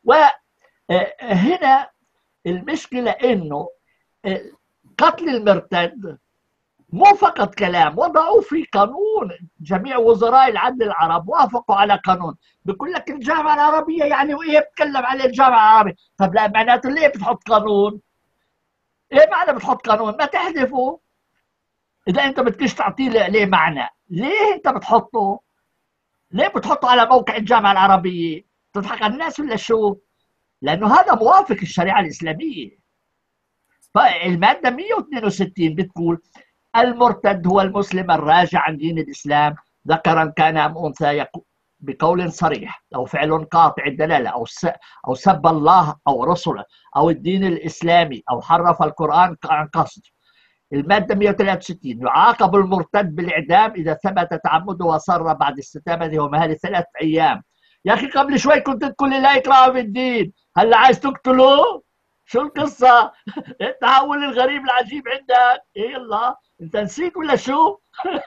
وهنا المشكلة إنه قتل المرتد مو فقط كلام، وضعوا في قانون. جميع وزراء العدل العرب وافقوا على قانون بيقول لك الجامعة العربية يعني وإيه بتكلم على الجامعة العربية. طب لا، معناته ليه بتحط قانون؟ إيه معنى بتحط قانون؟ ما تحذفه. إذا أنت بدكش تعطيه ليه معنى، ليه أنت بتحطه؟ ليه بتحطه على موقع الجامعة العربية؟ تضحك على الناس ولا شو؟ لأنه هذا موافق الشريعة الإسلامية. فالمادة 162 بتقول المرتد هو المسلم الراجع عن دين الإسلام ذكرا كان أم أنثى بقول صريح أو فعل قاطع الدلالة أو سب الله أو رسله أو الدين الإسلامي أو حرف القرآن عن قصد. المادة 163 يعاقب المرتد بالإعدام إذا ثبت تعمده وصر بعد استتابته ومهال 3 أيام. يا أخي قبل شوي كنت تقول لي لا إكراه في الدين، هلا عايز تقتله؟ شو القصة؟ التحول الغريب العجيب عندك، إيه يلا أنت نسيت ولا شو؟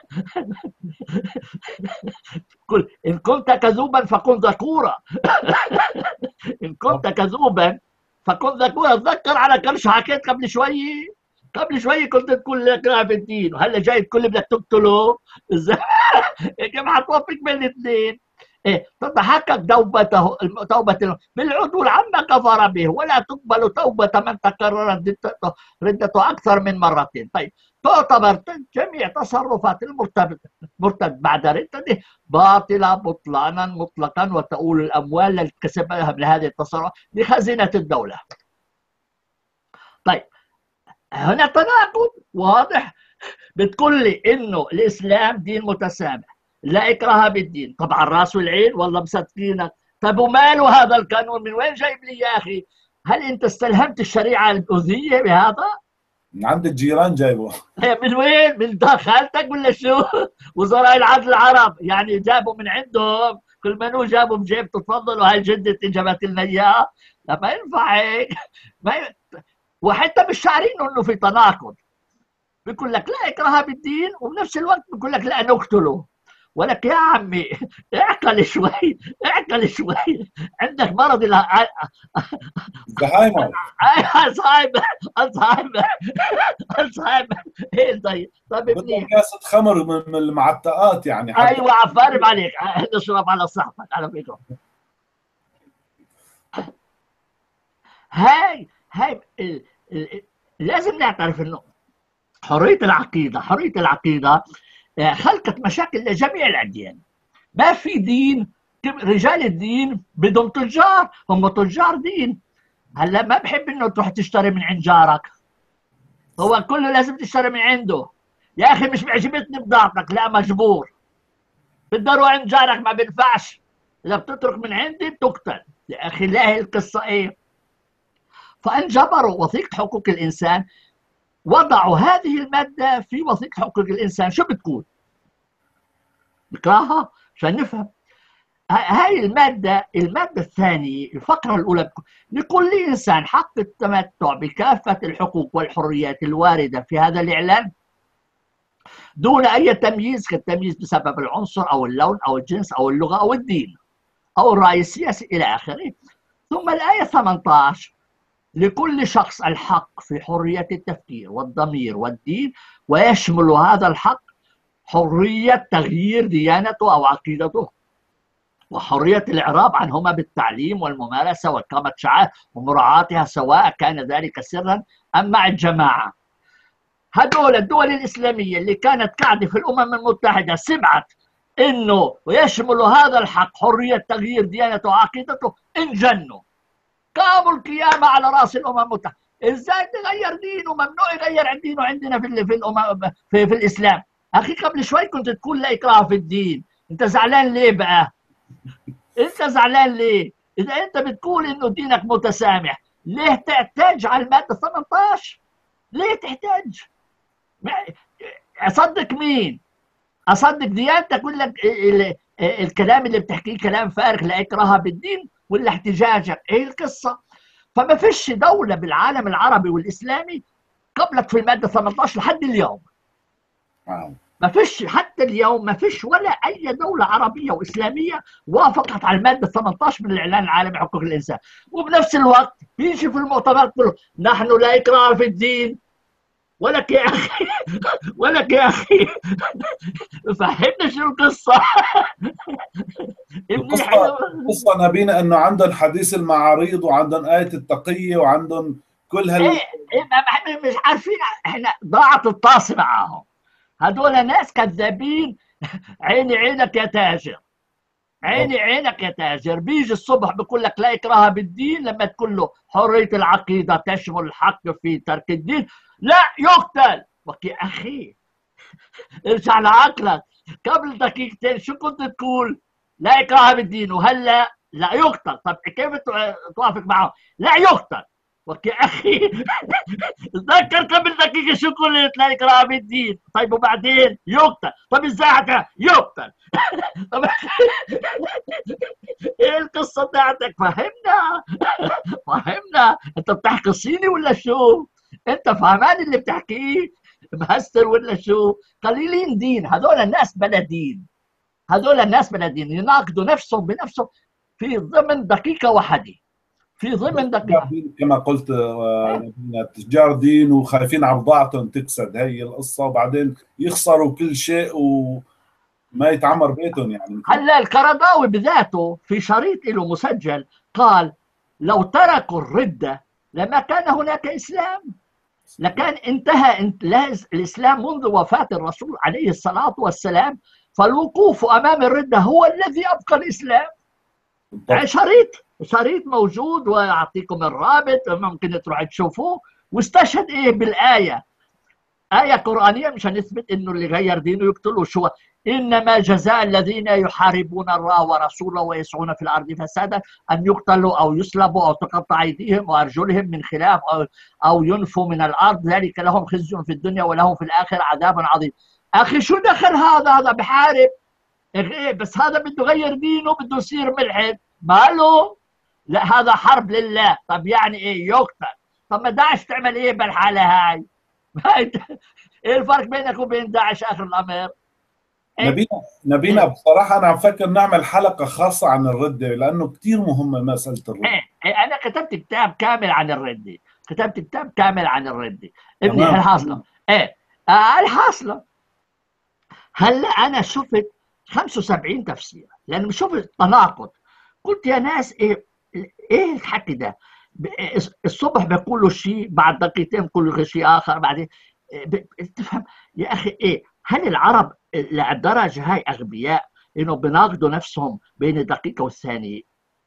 قل إن كنت كذوبا فكن ذكورا. إن كنت كذوبا فكن ذكورا. تذكر على كم شو حكيت قبل شوي كنت تقول لك في الدين، وهلا جاي تقول لي بدك تقتله؟ ازاي؟ كيف حتوفق بين الاثنين؟ إيه تتحقق توبته بالعدول عما كفر به ولا تقبل توبة من تكررت ردته أكثر من مرتين. طيب تعتبر جميع تصرفات المرتد بعد ردته باطلة بطلانا مطلقا، وتؤول الأموال التي كسبها من هذه التصرفات لخزينة الدولة. طيب هنا تناقض واضح. بتقول لي إنه الإسلام دين متسامح لا إكراه بالدين، طبعا راس والعين والله مصدقينك. طب وماله هذا القانون؟ من وين جايب لي يا أخي؟ هل أنت استلهمت الشريعة البوذية بهذا؟ من عند الجيران جايبه. من وين؟ من خالتك ولا شو؟ وزراء العدل العرب يعني جابوا من عندهم، كل منو جابوا بجيب تفضلوا هاي جدتي جابت لنا اياه. لا ما ينفع هيك. ما ي... وحتى مش شاعرين انه في تناقض، بيقول لك لا اكراه بالدين وبنفس الوقت بيقول لك لا نقتله. ولك يا عمي اعقل شوي، اعقل شوي، عندك مرض زهايمر. الزهايمر، الزهايمر، الزهايمر. ايه طيب طيب بدهم منيح. كاسة خمر من المعتقات يعني حتى. ايوه عفارم عليك، اشرب على صحتك على فكره. هاي لازم نعترف انه حريه العقيده، حريه العقيده خلقت مشاكل لجميع الاديان. ما في دين رجال الدين بدهم تجار، هم تجار دين. هلا ما بحب انه تروح تشتري من عند جارك، هو كله لازم تشتري من عنده. يا اخي مش معجبتني بضاعتك، لا مجبور، بدي اروح عند جارك ما بينفعش، اذا بتترك من عندي بتقتل. يا اخي لا، هي القصه ايه؟ فانجبروا وثيقه حقوق الانسان، وضعوا هذه الماده في وثيقه حقوق الانسان. شو بتقول؟ نقراها عشان نفهم. هاي المادة الثانية الفقرة الأولى بتقول لكل إنسان حق التمتع بكافة الحقوق والحريات الواردة في هذا الإعلان دون أي تمييز، كالتمييز بسبب العنصر أو اللون أو الجنس أو اللغة أو الدين أو الرأي السياسي إلى آخره. ثم الآية 18 لكل شخص الحق في حرية التفكير والضمير والدين، ويشمل هذا الحق حرية تغيير ديانته أو عقيدته، وحرية الإعراب عنهما بالتعليم والممارسة وإقامة شعائر ومراعاتها سواء كان ذلك سرا أم مع الجماعة. هدول الدول الإسلامية اللي كانت قاعدة في الأمم المتحدة سمعت إنه ويشمل هذا الحق حرية تغيير ديانته وعقيدته، انجنوا، قاموا القيامة على رأس الأمم المتحدة. إزاي تغير دينه؟ ممنوع يغير دينه عندنا في الأمم في الإسلام. أخي قبل شوي كنت تقول لا إكراه في الدين، أنت زعلان ليه بقى؟ انت زعلان ليه؟ اذا انت بتقول انه دينك متسامح، ليه تحتاج على الماده 18؟ ليه تحتاج؟ اصدق مين؟ اصدق ديانتك ولا الكلام اللي بتحكيه كلام فارغ لا اكراه بالدين، ولا احتجاجك؟ ايه القصه؟ فما فيش دوله بالعالم العربي والاسلامي قبلت في الماده 18 لحد اليوم. ما فيش حتى اليوم، ما فيش ولا أي دولة عربية وإسلامية وافقت على المادة 18 من الإعلان العالمي لحقوق الإنسان. وبنفس الوقت بيجي في المؤتمر كله نحن لا إكراه في الدين. ولك يا أخي، ولك يا أخي فهمنا شو القصة. القصة نبينا أنه عندهم حديث المعاريض وعندهم آية التقية وعندهم كل إيه مش عارفين، إحنا ضاعت الطاسة معاهم. هدول ناس كذابين. عيني عينك يا تاجر، عيني عينك يا تاجر. بيجي الصبح بيقول لك لا إكراه بالدين، لما تقول له حرية العقيدة تشمل الحق في ترك الدين لا يقتل. يا أخي ارجع لعقلك، قبل دقيقتين شو كنت تقول؟ لا إكراه بالدين، وهلا لا يقتل. طب كيف توافق معه؟ لا يقتل. يا أخي تذكر قبل دقيقة شو قلت؟ لا إكراه بالدين. طيب وبعدين يقتل. طب ازاي يقتل؟ طب ايه القصة بتاعتك؟ فهمنا، فهمنا. انت بتحكي صيني ولا شو؟ انت فهمان اللي بتحكيه؟ مهستر ولا شو؟ قليلين دين هذول الناس، بلا دين. هذول الناس بلا دين، يناقضوا نفسهم بنفسهم في ضمن دقيقة واحدة، في ضمن دقيقة. كما قلت تجار دين وخايفين على بضاعتهم تكسد، هي القصة، وبعدين يخسروا كل شيء وما يتعمر بيتهم يعني. هلا القرضاوي بذاته في شريط له مسجل قال لو تركوا الردة لما كان هناك إسلام، لكان انتهى الإسلام منذ وفاة الرسول عليه الصلاة والسلام، فالوقوف أمام الردة هو الذي أبقى الإسلام. شريط موجود وأعطيكم الرابط، ممكن تروح تشوفوه. واستشهد إيه بالآية، آية قرآنية مشان يثبت إنه اللي غير دينه يقتله. شو إنما جزاء الذين يحاربون الله ورسوله ويسعون في الأرض فسادا أن يقتلوا أو يسلبوا أو تقطع أيديهم وأرجلهم من خلاف أو ينفوا من الأرض، ذلك لهم خزي في الدنيا ولهم في الآخرة عذاب عظيم. أخي شو دخل هذا بحارب، بس هذا بده يغير دينه، بده يصير ملحد، ماله؟ لا هذا حرب لله. طب يعني إيه يقتل؟ طب ما داعش تعمل إيه بالحالة هاي؟ إيه الفرق بينك وبين داعش آخر الأمر؟ نبينا بصراحة أنا عم فكر نعمل حلقة خاصة عن الردة، لأنه كثير مهمة مسألة الردة. أنا كتبت كتاب كامل عن الردة، كتبت كتاب كامل عن الردة. ابني الحاصلة الحاصلة هلا أنا شفت 75 تفسير، لأنه شفت تناقض. قلت يا ناس إيه الحكي ده؟ الصبح بيقولوا شيء، بعد دقيقتين بيقولوا شيء آخر، بعدين تفهم يا أخي إيه؟ هل العرب للدرجة هاي أغبياء إنه بيناقضوا نفسهم بين الدقيقة والثانية؟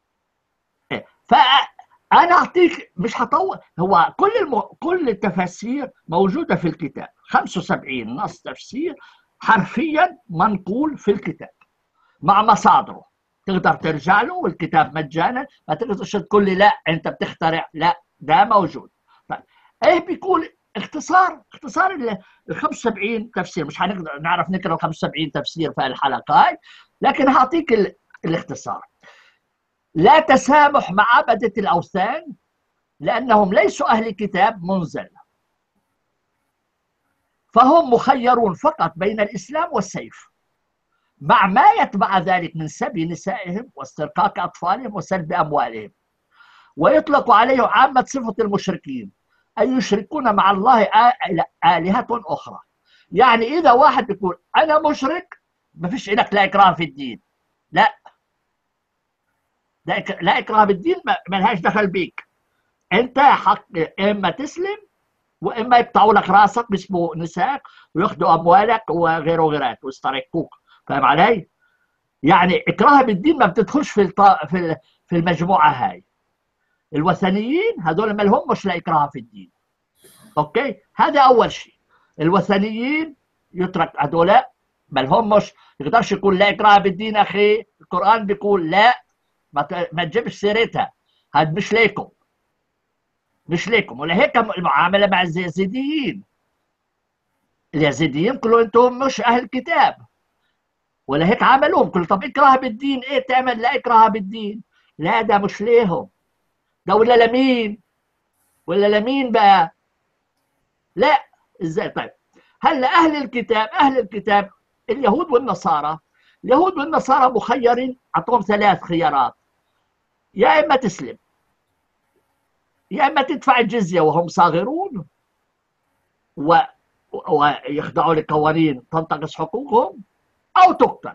فأنا أعطيك، مش هطول، هو كل التفاسير موجودة في الكتاب، 75 نص تفسير حرفيا منقول في الكتاب مع مصادره، تقدر ترجع له، والكتاب مجانا، ما تقدرش تقول لي لا أنت بتخترع، لا ده موجود. طيب إيه بيقول اختصار ال 75 تفسير، مش هنقدر نعرف نقرا ال 75 تفسير في الحلقة هاي، لكن هعطيك الاختصار. لا تسامح مع عبدة الأوثان لأنهم ليسوا أهل كتاب منزل، فهم مخيرون فقط بين الإسلام والسيف، مع ما يتبع ذلك من سبي نسائهم واسترقاق أطفالهم وسلب أموالهم. ويطلق عليهم عامة صفة المشركين أن يشركون مع الله آلهة أخرى. يعني إذا واحد بيقول أنا مشرك، ما فيش لك لا إكراه في الدين، لا إكراه بالدين، ما لهاش دخل بيك، أنت حق إما تسلم وإما يقطعوا لك راسك بيسموا نساءك وياخذوا أموالك وغيره وغيرات ويسترقوك. فاهم علي؟ يعني إكراه بالدين ما بتدخلش في المجموعة هاي. الوثنيين هذول ما لهمش لا إكراه في الدين. أوكي؟ هذا أول شيء. الوثنيين يترك، هذول ما لهمش، يقدرش يقول لا إكراه بالدين. أخي القرآن بيقول لا، ما تجيبش سيرتها، هذا مش ليكم، مش ليكم. ولهيك المعامله مع اليزيديين، اليزيديين قالوا انتم مش اهل كتاب، ولهيك عاملوهم، قالوا طب اكراه بالدين ايه تعمل؟ لا اكراه بالدين، لا ده مش ليهم، ده ولا لمين؟ ولا لمين بقى؟ لا ازاي؟ طيب هلا اهل الكتاب اليهود والنصارى، اليهود والنصارى مخيرين، اعطوهم 3 خيارات، يا اما تسلم، يا اما تدفع الجزيه وهم صاغرون ويخضعوا لقوانين تنتقص حقوقهم، او تقتل.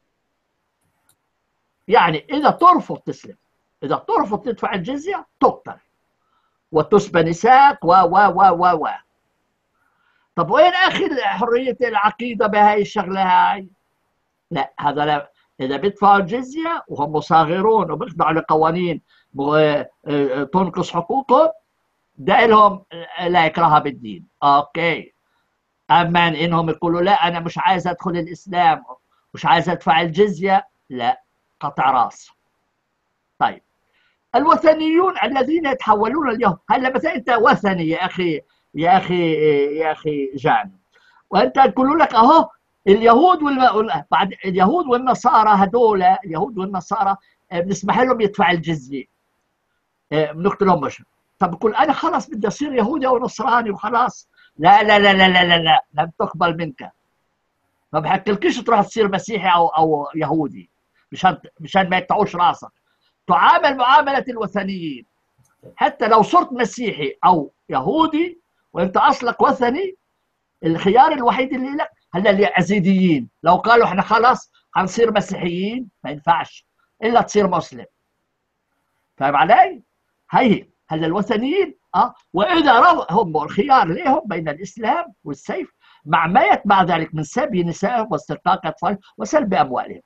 يعني اذا ترفض تسلم، اذا ترفض تدفع الجزيه تقتل وتسبى نساءك و طب وين اخي حريه العقيده بهاي الشغله هاي؟ لا هذا لا، اذا بيدفعوا الجزيه وهم صاغرون وبيخضعوا لقوانين تنقص حقوقهم، ده لهم لا إكراه بالدين. اوكي. اما انهم يقولوا لا انا مش عايز ادخل الاسلام، مش عايز ادفع الجزيه، لا، قطع راس. طيب الوثنيون الذين يتحولون اليهود، هلا مثلا انت وثني يا اخي، يا اخي جان، وانت يقولوا لك اهو اليهود بعد اليهود والنصارى هذول، اليهود والنصارى بنسمح لهم يدفع الجزيه، بنقتلهم مش. طب بقول انا خلاص بدي اصير يهودي او نصراني وخلاص، لا لا لا لا لا لا لا، لن تقبل منك. ما بحكيلكش تروح تصير مسيحي او يهودي مشان ما يقطعوش راسك. تعامل معامله الوثنيين، حتى لو صرت مسيحي او يهودي وانت اصلك وثني، الخيار الوحيد اللي لك هلا اليزيديين لو قالوا احنا خلاص حنصير مسيحيين، ما ينفعش الا تصير مسلم. فاهم علي؟ هي هلا الوثنيين واذا هم الخيار لهم بين الاسلام والسيف، مع ما يتبع ذلك من سبي نسائهم واسترقاق اطفالهم وسلب اموالهم.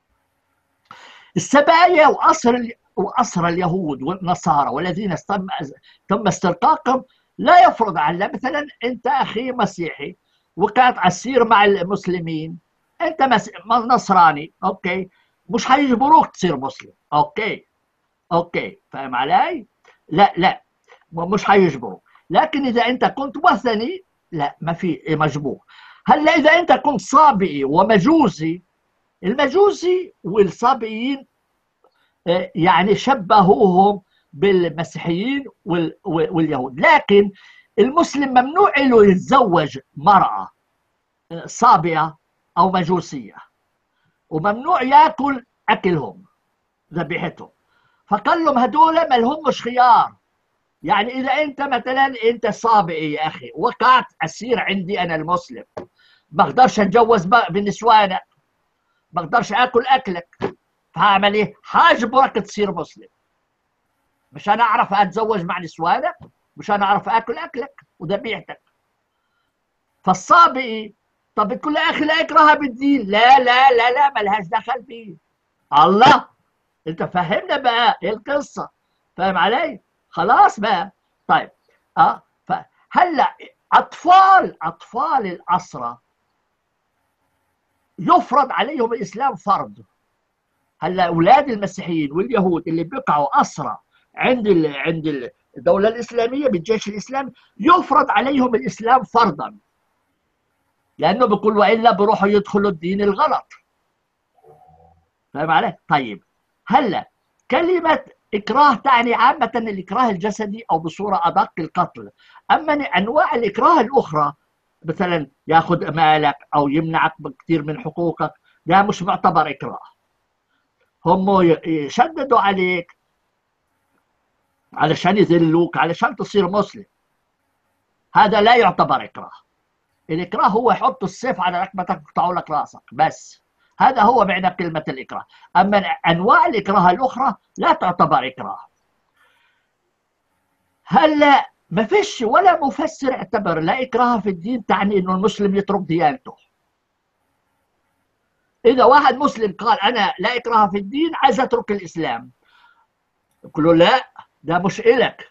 السبايا واسر اليهود والنصارى والذين تم استرقاقهم لا يفرض على، مثلا انت اخي مسيحي وقعت عسير مع المسلمين، انت نصراني، اوكي، مش هيجبروك تصير مسلم، اوكي، اوكي، فاهم علي؟ لا لا، مش هيجبروك. لكن اذا انت كنت وثني لا، ما في مجبور. هلا اذا انت كنت صابئي ومجوسي، المجوسي والصابئيين يعني شبهوهم بالمسيحيين واليهود، لكن المسلم ممنوع له يتزوج مرأة صابئة أو مجوسية، وممنوع ياكل أكلهم ذبيحتهم. فقال لهم هدول ما لهمش خيار. يعني إذا أنت مثلا أنت صابئي يا أخي، وقعت أسير عندي أنا المسلم، ما أقدرش أتجوز بنسوانك، ما أقدرش آكل أكلك، فهعمل إيه؟ حاجبرك تصير مسلم. مش أنا أعرف أتزوج مع نسوانك، مش أنا أعرف آكل أكلك وذبيحتك. فالصابئي طب بتقول له يا اخي لا اكراه بالدين، لا لا لا لا، ملهاش دخل فيه. الله، انت فهمنا بقى ايه القصه، فاهم علي؟ خلاص بقى. طيب فهلا اطفال الاسرى يفرض عليهم الاسلام فرض. هلا اولاد المسيحيين واليهود اللي بيقعوا اسرى عند الدوله الاسلاميه بالجيش الاسلامي يفرض عليهم الاسلام فرضا، لانه بيقول والا بيروحوا يدخلوا الدين الغلط. فاهم علي؟ طيب هلا كلمه اكراه تعني عامه الاكراه الجسدي او بصوره ادق القتل، اما انواع الاكراه الاخرى مثلا ياخذ مالك او يمنعك كثير من حقوقك، ده مش معتبر اكراه. هم يشددوا عليك علشان يذلوك علشان تصير مسلم، هذا لا يعتبر اكراه. الاكراه هو يحط السيف على ركبتك ويقطعوا لك راسك بس، هذا هو معنى كلمة الإكراه. أما أنواع الإكراه الأخرى لا تعتبر إكراه. هلا ما فيش ولا مفسر اعتبر لا إكراه في الدين تعني إنه المسلم يترك ديانته. إذا واحد مسلم قال أنا لا إكراه في الدين عايز أترك الإسلام، يقول له لا، ده مش إلك.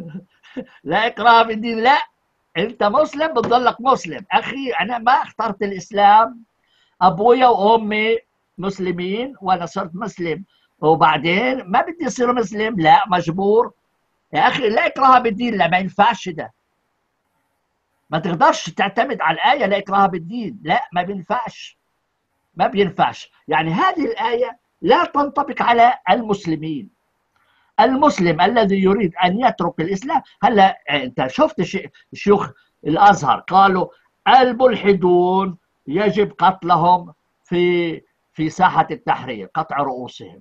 لا إكراه في الدين، لا، أنت مسلم بتضلك مسلم. أخي أنا ما اخترت الإسلام، ابويا وامي مسلمين وانا صرت مسلم، وبعدين ما بدي اصير مسلم، لا مجبور. يا اخي لا اكراه بالدين، لا ما ينفعش ده. ما تقدرش تعتمد على الايه لا اكراه بالدين، لا ما بينفعش، ما بينفعش. يعني هذه الايه لا تنطبق على المسلمين. المسلم الذي يريد ان يترك الاسلام، هلا انت شفت شيوخ الازهر قالوا الملحدون يجب قتلهم في ساحه التحرير، قطع رؤوسهم.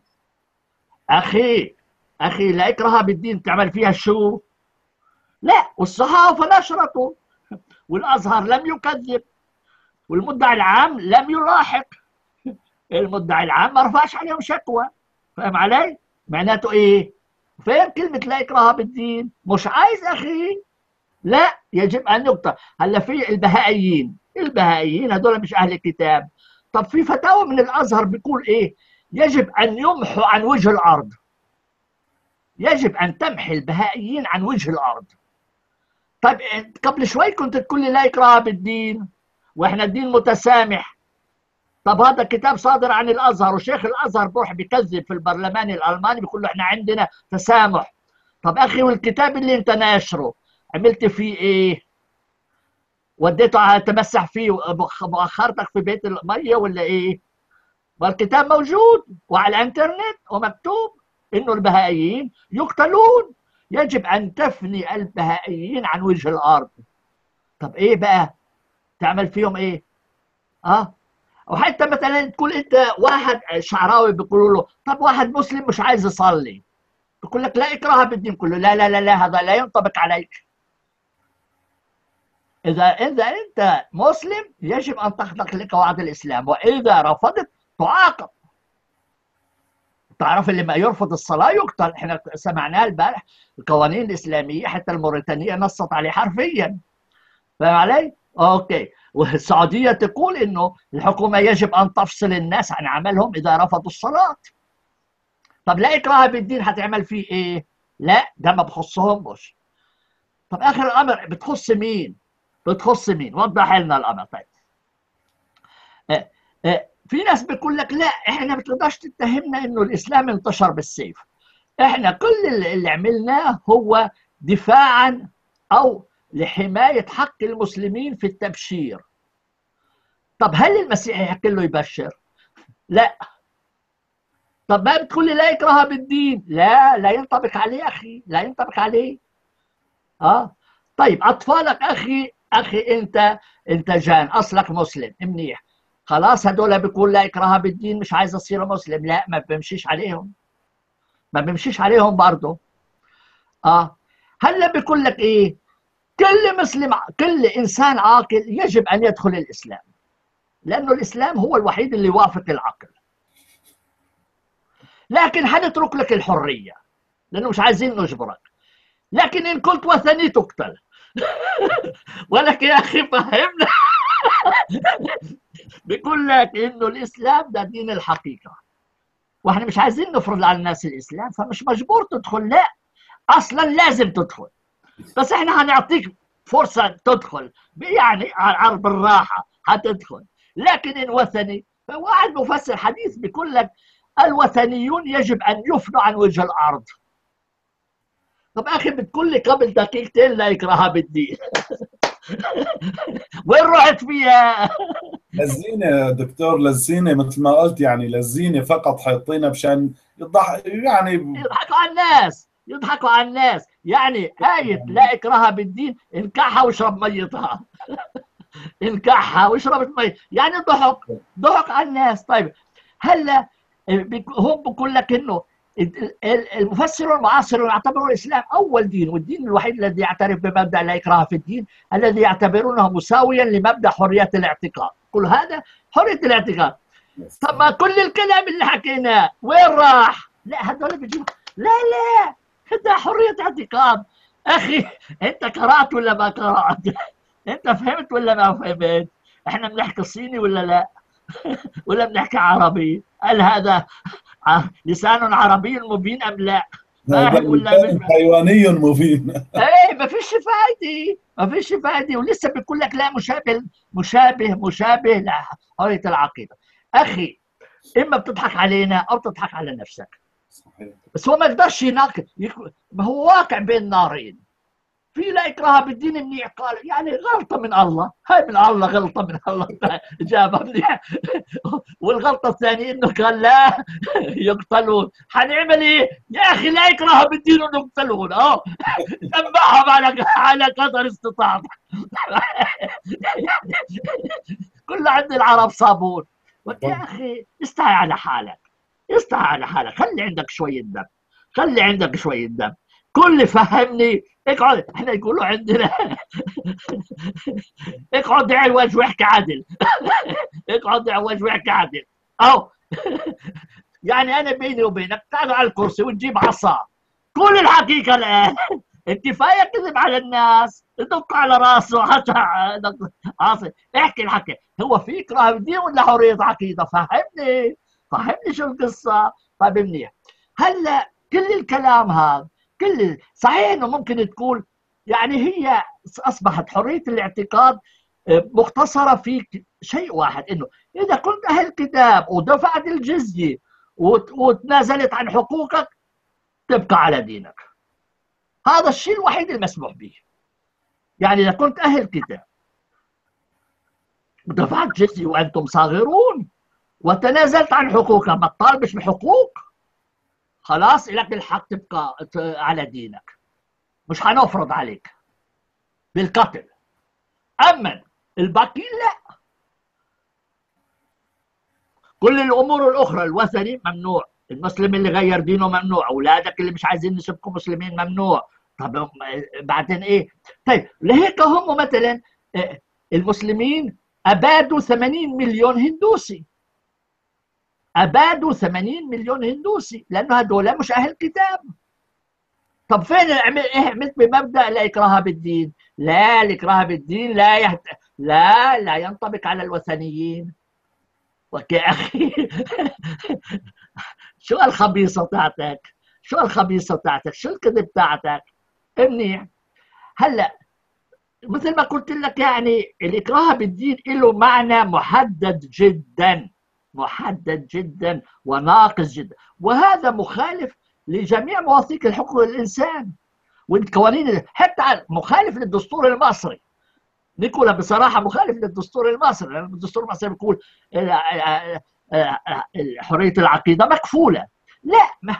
اخي اخي لا اكراه بالدين تعمل فيها شو؟ لا، والصحافه نشرته والازهر لم يكذب والمدعي العام لم يلاحق. المدعي العام ما رفعش عليهم شكوى، فاهم علي؟ معناته ايه؟ فين كلمة لا إكراه بالدين؟ مش عايز أخي، لا، يجب أن يقتل. هلا في البهائيين هذول مش أهل الكتاب. طب في فتاوى من الأزهر بيقول إيه؟ يجب أن يمحوا عن وجه الأرض، يجب أن تمحي البهائيين عن وجه الأرض. طيب قبل شوي كنت تقول لي لا إكراه بالدين وإحنا الدين متسامح. طب هذا كتاب صادر عن الازهر وشيخ الازهر بروح بكذب في البرلمان الالماني بيقول له احنا عندنا تسامح. طب اخي والكتاب اللي انت ناشره عملت فيه ايه؟ وديته تمسح فيه مؤخرتك في بيت الميه ولا ايه؟ والكتاب موجود وعلى الانترنت ومكتوب انه البهائيين يقتلون، يجب ان تفني البهائيين عن وجه الارض. طب ايه بقى تعمل فيهم ايه؟ وحتى مثلا تقول انت واحد شعراوي بيقولوا له طب واحد مسلم مش عايز يصلي، بيقول لك لا اكراه بالدين، كله لا لا لا لا، هذا لا ينطبق عليك. اذا انت مسلم يجب ان تخضع لقواعد الاسلام، واذا رفضت تعاقب. تعرف اللي ما يرفض الصلاه يقتل، احنا سمعناه البارح القوانين الاسلاميه حتى الموريتانيه نصت عليه حرفيا، فاهم علي؟ اوكي. والسعوديه تقول انه الحكومه يجب ان تفصل الناس عن عملهم اذا رفضوا الصلاه. طب لا اكراه بالدين هتعمل فيه ايه؟ لا، ده ما بخصهمش. طب اخر الامر بتخص مين؟ بتخص مين؟ وضح لنا الامر. طيب في ناس بيقول لك لا احنا ما بتقدرش تتهمنا انه الاسلام انتشر بالسيف. احنا كل اللي عملناه هو دفاعا او لحمايه حق المسلمين في التبشير. طب هل المسيح يحق له يبشر؟ لا. طب ما بتقول لي لا إكراه بالدين؟ لا، لا ينطبق عليه أخي، لا ينطبق عليه. طيب أطفالك أخي أنت جان أصلك مسلم منيح، خلاص هدول بيقول لا إكراه بالدين، مش عايز أصير مسلم، لا ما بمشيش عليهم، ما بمشيش عليهم برضه. هلا بيقول لك إيه؟ كل مسلم، كل إنسان عاقل يجب أن يدخل الإسلام، لأنه الإسلام هو الوحيد اللي يوافق العقل. لكن حنترك لك الحرية لأنه مش عايزين نجبرك، لكن إن كنت وثني تقتل. ولكن يا أخي فهمنا. بيقول لك إنه الإسلام ده دين الحقيقة، وإحنا مش عايزين نفرض على الناس الإسلام، فمش مجبور تدخل، لا أصلا لازم تدخل، بس إحنا هنعطيك فرصة تدخل، يعني بالراحة هتدخل. لكن إن وثني، فواحد مفسر حديث بيقول لك الوثنيون يجب أن يفنوا عن وجه الأرض. طب أخي بتقول لي قبل دقيقتين لا إكراه بالدين. وين رحت فيها؟ لزينه دكتور، لزينه مثل ما قلت، يعني لزينه فقط حاطينها مشان يضحك يعني. يضحكوا على الناس، يضحكوا على الناس، يعني آية لا إكراه بالدين انكحها واشرب ميتها. انكحها واشرب ميتها، يعني ضحك على الناس. طيب هلا هم بيقول لك انه المفسرون المعاصرون يعتبرون الاسلام اول دين، والدين الوحيد الذي يعترف بمبدا لا اكراه في الدين، الذي يعتبرونه مساويا لمبدا حريه الاعتقاد. كل هذا حريه الاعتقاد. طب ما كل الكلام اللي حكيناه وين راح؟ لا هذول بيجيبوا، لا لا هذا حريه اعتقاد. اخي انت قرات ولا ما قرات؟ انت فهمت ولا ما فهمت؟ احنا بنحكي صيني ولا لا؟ ولا بنحكي عربي؟ هل هذا لسان عربي مبين ام لا؟ هذا فاهم ولا مش لسان فاهم؟ حيواني مبين. ايه ما فيش فايده، ما فيش فايده، ولسه بيقول لك لا مشابه لحريه العقيده. اخي اما بتضحك علينا او بتضحك على نفسك. صحيح. بس هو ما يقدرش يناقض، ما هو واقع بين نارين. في لا إكراه بالدين منيح، قال يعني غلطة من الله، هاي من الله، غلطة من الله جابها منيح. والغلطة الثانية إنه قال لا يقتلون، حنعمل إيه؟ يا أخي لا إكراه بالدين ونقتلون، تبعهم على قدر استطاعتك. كل عند العرب صابون. يا أخي استعي على حالك، استعي على حالك، خلي عندك شوية دم، خلي عندك شوية دم. كل فهمني، اقعد، احنا يقولوا عندنا اقعد عوج واحكي عدل. اقعد عوج واحكي عدل، او يعني انا بيني وبينك تعال على الكرسي وتجيب عصا، قول الحقيقه الان. الكفايه كذب على الناس، دق على راسه حتى عاصي، احكي الحكي. هو في اكراه بالدين ولا حريه عقيده؟ فهمني، فهمني شو القصه. طيب منيح. هلا كل الكلام هذا، كل صحيح انه ممكن تقول يعني هي اصبحت حريه الاعتقاد مختصره في شيء واحد، انه اذا كنت اهل كتاب ودفعت الجزيه وتنازلت عن حقوقك تبقى على دينك. هذا الشيء الوحيد المسموح به. يعني اذا كنت اهل كتاب ودفعت جزيه وانتم صاغرون وتنازلت عن حقوقك، ما تطالبش بحقوق، خلاص لك الحق تبقى على دينك، مش هنفرض عليك بالقتل. اما الباقي لا، كل الامور الاخرى، الوثني ممنوع، المسلم اللي غير دينه ممنوع، اولادك اللي مش عايزين نسبكم مسلمين ممنوع. طب بعدين ايه؟ طيب لهيك هم مثلا المسلمين ابادوا 80 مليون هندوسي، ابادوا 80 مليون هندوسي لانه هذول مش اهل كتاب. طب فين عملت بمبدا لا اكراه بالدين؟ لا، الاكراه بالدين لا ينطبق على الوثنيين. يا اخي شو الخبيصه تاعتك؟ شو الخبيصه تاعتك؟ شو الكذب تاعتك؟ منيح. هلا مثل ما قلت لك يعني الإكراه بالدين له معنى محدد جدا، محدد جدا وناقص جدا، وهذا مخالف لجميع مواثيق حقوق الإنسان والقوانين، حتى مخالف للدستور المصري. نقول بصراحة مخالف للدستور المصري، لأن الدستور المصري بيقول حرية العقيدة مكفولة. لا،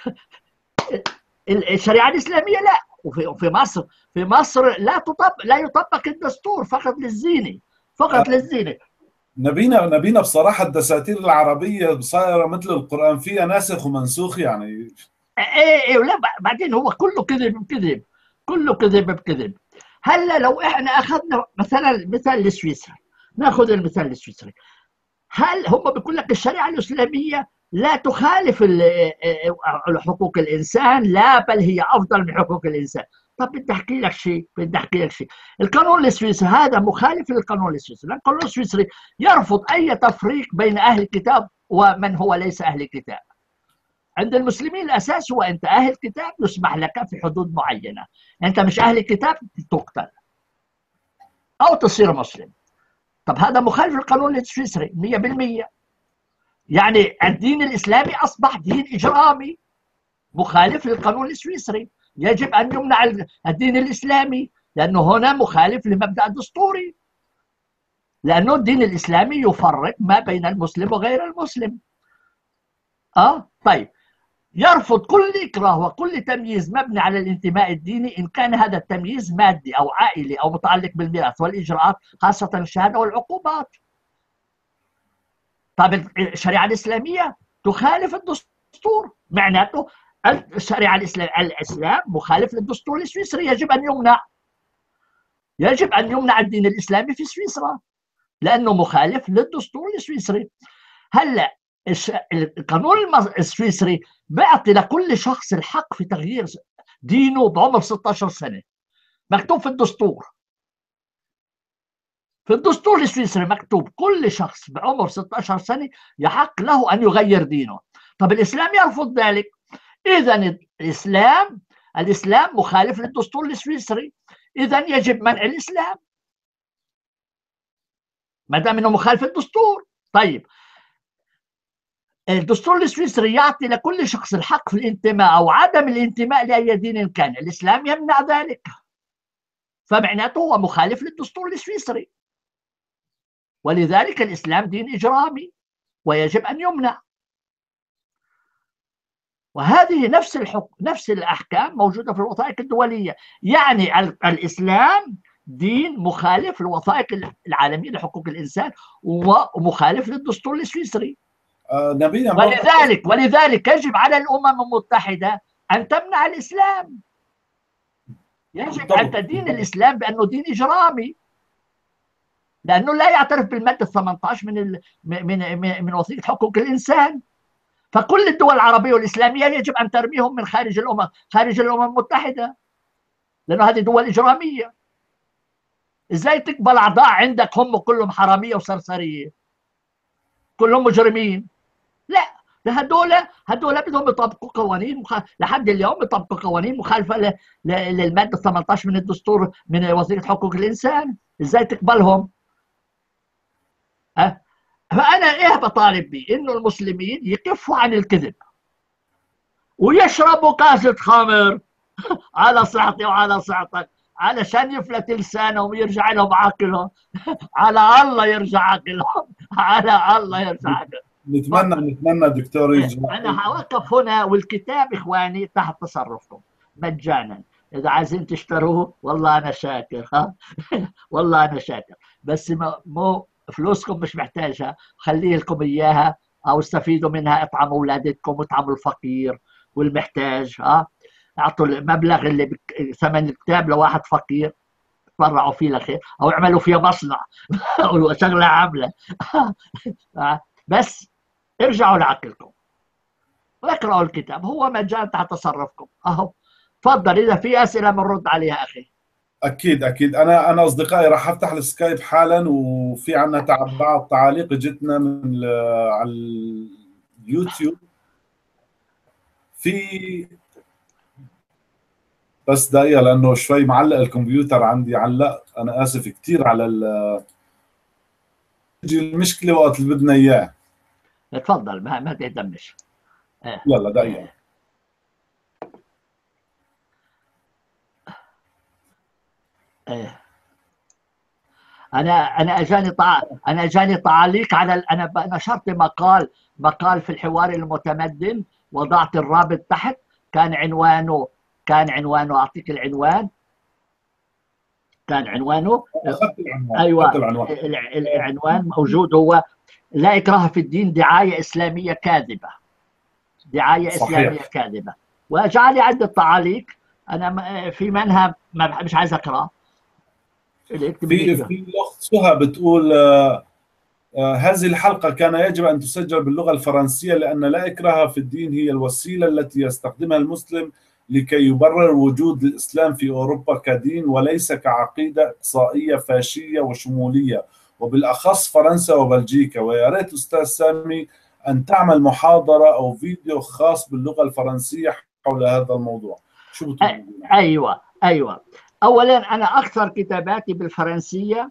الشريعة الإسلامية لا. وفي مصر، في مصر لا يطبق الدستور، فقط للزينة، فقط للزينة. نبينا بصراحة الدساتير العربية صايرة مثل القرآن، فيها ناسخ ومنسوخ يعني. ايه لا، بعدين هو كله كذب بكذب، كله كذب بكذب. هلا لو احنا اخذنا مثلا مثال السويسري، ناخذ المثال السويسري، هل هم بيقول لك الشريعه الاسلاميه لا تخالف حقوق الانسان؟ لا، بل هي افضل من حقوق الانسان. طب بدي احكي لك شيء، بدي احكي لك شيء. القانون السويسري هذا مخالف للقانون السويسري، لأن القانون السويسري يرفض اي تفريق بين اهل الكتاب ومن هو ليس اهل الكتاب. عند المسلمين الاساس هو انت اهل كتاب يسمح لك في حدود معينه، انت مش اهل كتاب تقتل او تصير مسلم. طب هذا مخالف للقانون السويسري 100%. يعني الدين الاسلامي اصبح دين اجرامي مخالف للقانون السويسري، يجب ان يمنع الدين الاسلامي، لانه هنا مخالف لمبدا الدستوري، لانه الدين الاسلامي يفرق ما بين المسلم وغير المسلم. طيب، يرفض كل إكراه وكل تمييز مبني على الانتماء الديني، إن كان هذا التمييز مادي أو عائلي أو متعلق بالميراث والإجراءات، خاصة الشهادة والعقوبات. طيب الشريعة الإسلامية تخالف الدستور، معناته الشريعة الإسلام مخالف للدستور السويسري، يجب أن يمنع، يجب أن يمنع الدين الإسلامي في سويسرا لأنه مخالف للدستور السويسري. هلا القانون السويسري بيعطي لكل شخص الحق في تغيير دينه بعمر 16 سنة، مكتوب في الدستور. في الدستور السويسري مكتوب كل شخص بعمر 16 سنة يحق له أن يغير دينه. طب الإسلام يرفض ذلك، إذا الإسلام مخالف للدستور السويسري، إذا يجب منع الإسلام ما دام أنه مخالف الدستور. طيب الدستور السويسري يعطي لكل شخص الحق في الانتماء أو عدم الانتماء لأي دين كان، الإسلام يمنع ذلك، فمعناته هو مخالف للدستور السويسري، ولذلك الإسلام دين إجرامي ويجب أن يمنع. وهذه نفس الأحكام موجودة في الوثائق الدولية. يعني الإسلام دين مخالف للوثائق العالمية لحقوق الإنسان ومخالف للدستور السويسري. نبينا ولذلك يجب على الأمم المتحدة أن تمنع الإسلام، يجب أن تدين الإسلام بأنه دين إجرامي، لأنه لا يعترف بالمادة 18 من وثيقة حقوق الإنسان. فكل الدول العربية والإسلامية يجب أن ترميهم من خارج الأمم المتحدة، لأنه هذه دول إجرامية. إزاي تقبل أعضاء عندك هم كلهم حرامية وسرسرية، كلهم مجرمين؟ لا، هدول بدهم يطبقوا قوانين لحد اليوم يطبقوا قوانين مخالفة للمادة 18 من الدستور من وثيقة حقوق الإنسان. إزاي تقبلهم؟ فأنا إيه بطالب به؟ إنه المسلمين يكفوا عن الكذب ويشربوا كاسة خمر على صحتي وعلى صحتك، علشان يفلت لسانهم ويرجع لهم عقلهم. على الله يرجع عقلهم، على الله يرجع عقلهم. نتمنى دكتور أنا هوقف هنا، والكتاب إخواني تحت تصرفكم مجانا، إذا عايزين تشتروه والله أنا شاكر. والله أنا شاكر، بس مو فلوسكم مش محتاجها، خليه لكم إياها أو استفيدوا منها، اطعموا أولادكم واطعموا الفقير والمحتاج. اعطوا المبلغ اللي ثمن الكتاب لواحد فقير، تبرعوا فيه لخير، او اعملوا فيه مصنع او شغله عامله. بس ارجعوا لعقلكم واقرأوا الكتاب، هو مجال تحت تصرفكم. اهو تفضل، اذا في اسئله بنرد عليها اخي. اكيد انا اصدقائي راح افتح السكايب حالا، وفي عندنا بعض تعاليق جتنا من على اليوتيوب. في بس دقيقة لأنه شوي معلق الكمبيوتر عندي، علق. أنا آسف كثير على تجي المشكلة وقت اللي بدنا إياه. تفضل، ما تهتمش. آه. يلا دقيقة. آه. آه. انا اجاني تعليق على نشرت مقال في الحوار المتمدن، وضعت الرابط تحت. كان عنوانه كان عنوانه اعطيك العنوان. كان عنوانه أخذت العنوان، أخذت ايوه، العنوان. العنوان موجود. هو لا اكراه في الدين، دعايه اسلاميه كاذبه. دعايه اسلاميه صحيح. كاذبه. وجعل لي عده تعاليق. انا في منها مش عايز اقرا. اللي يكتب لي في الأخت سهى بتقول هذه الحلقة كان يجب أن تسجل باللغة الفرنسية، لأن لا إكراه في الدين هي الوسيلة التي يستخدمها المسلم لكي يبرر وجود الإسلام في أوروبا كدين، وليس كعقيدة إقصائية فاشية وشمولية، وبالأخص فرنسا وبلجيكا. ويا ريت أستاذ سامي أن تعمل محاضرة أو فيديو خاص باللغة الفرنسية حول هذا الموضوع. شو بتقول؟ ايوه، ايوه. اولا انا اكثر كتاباتي بالفرنسيه،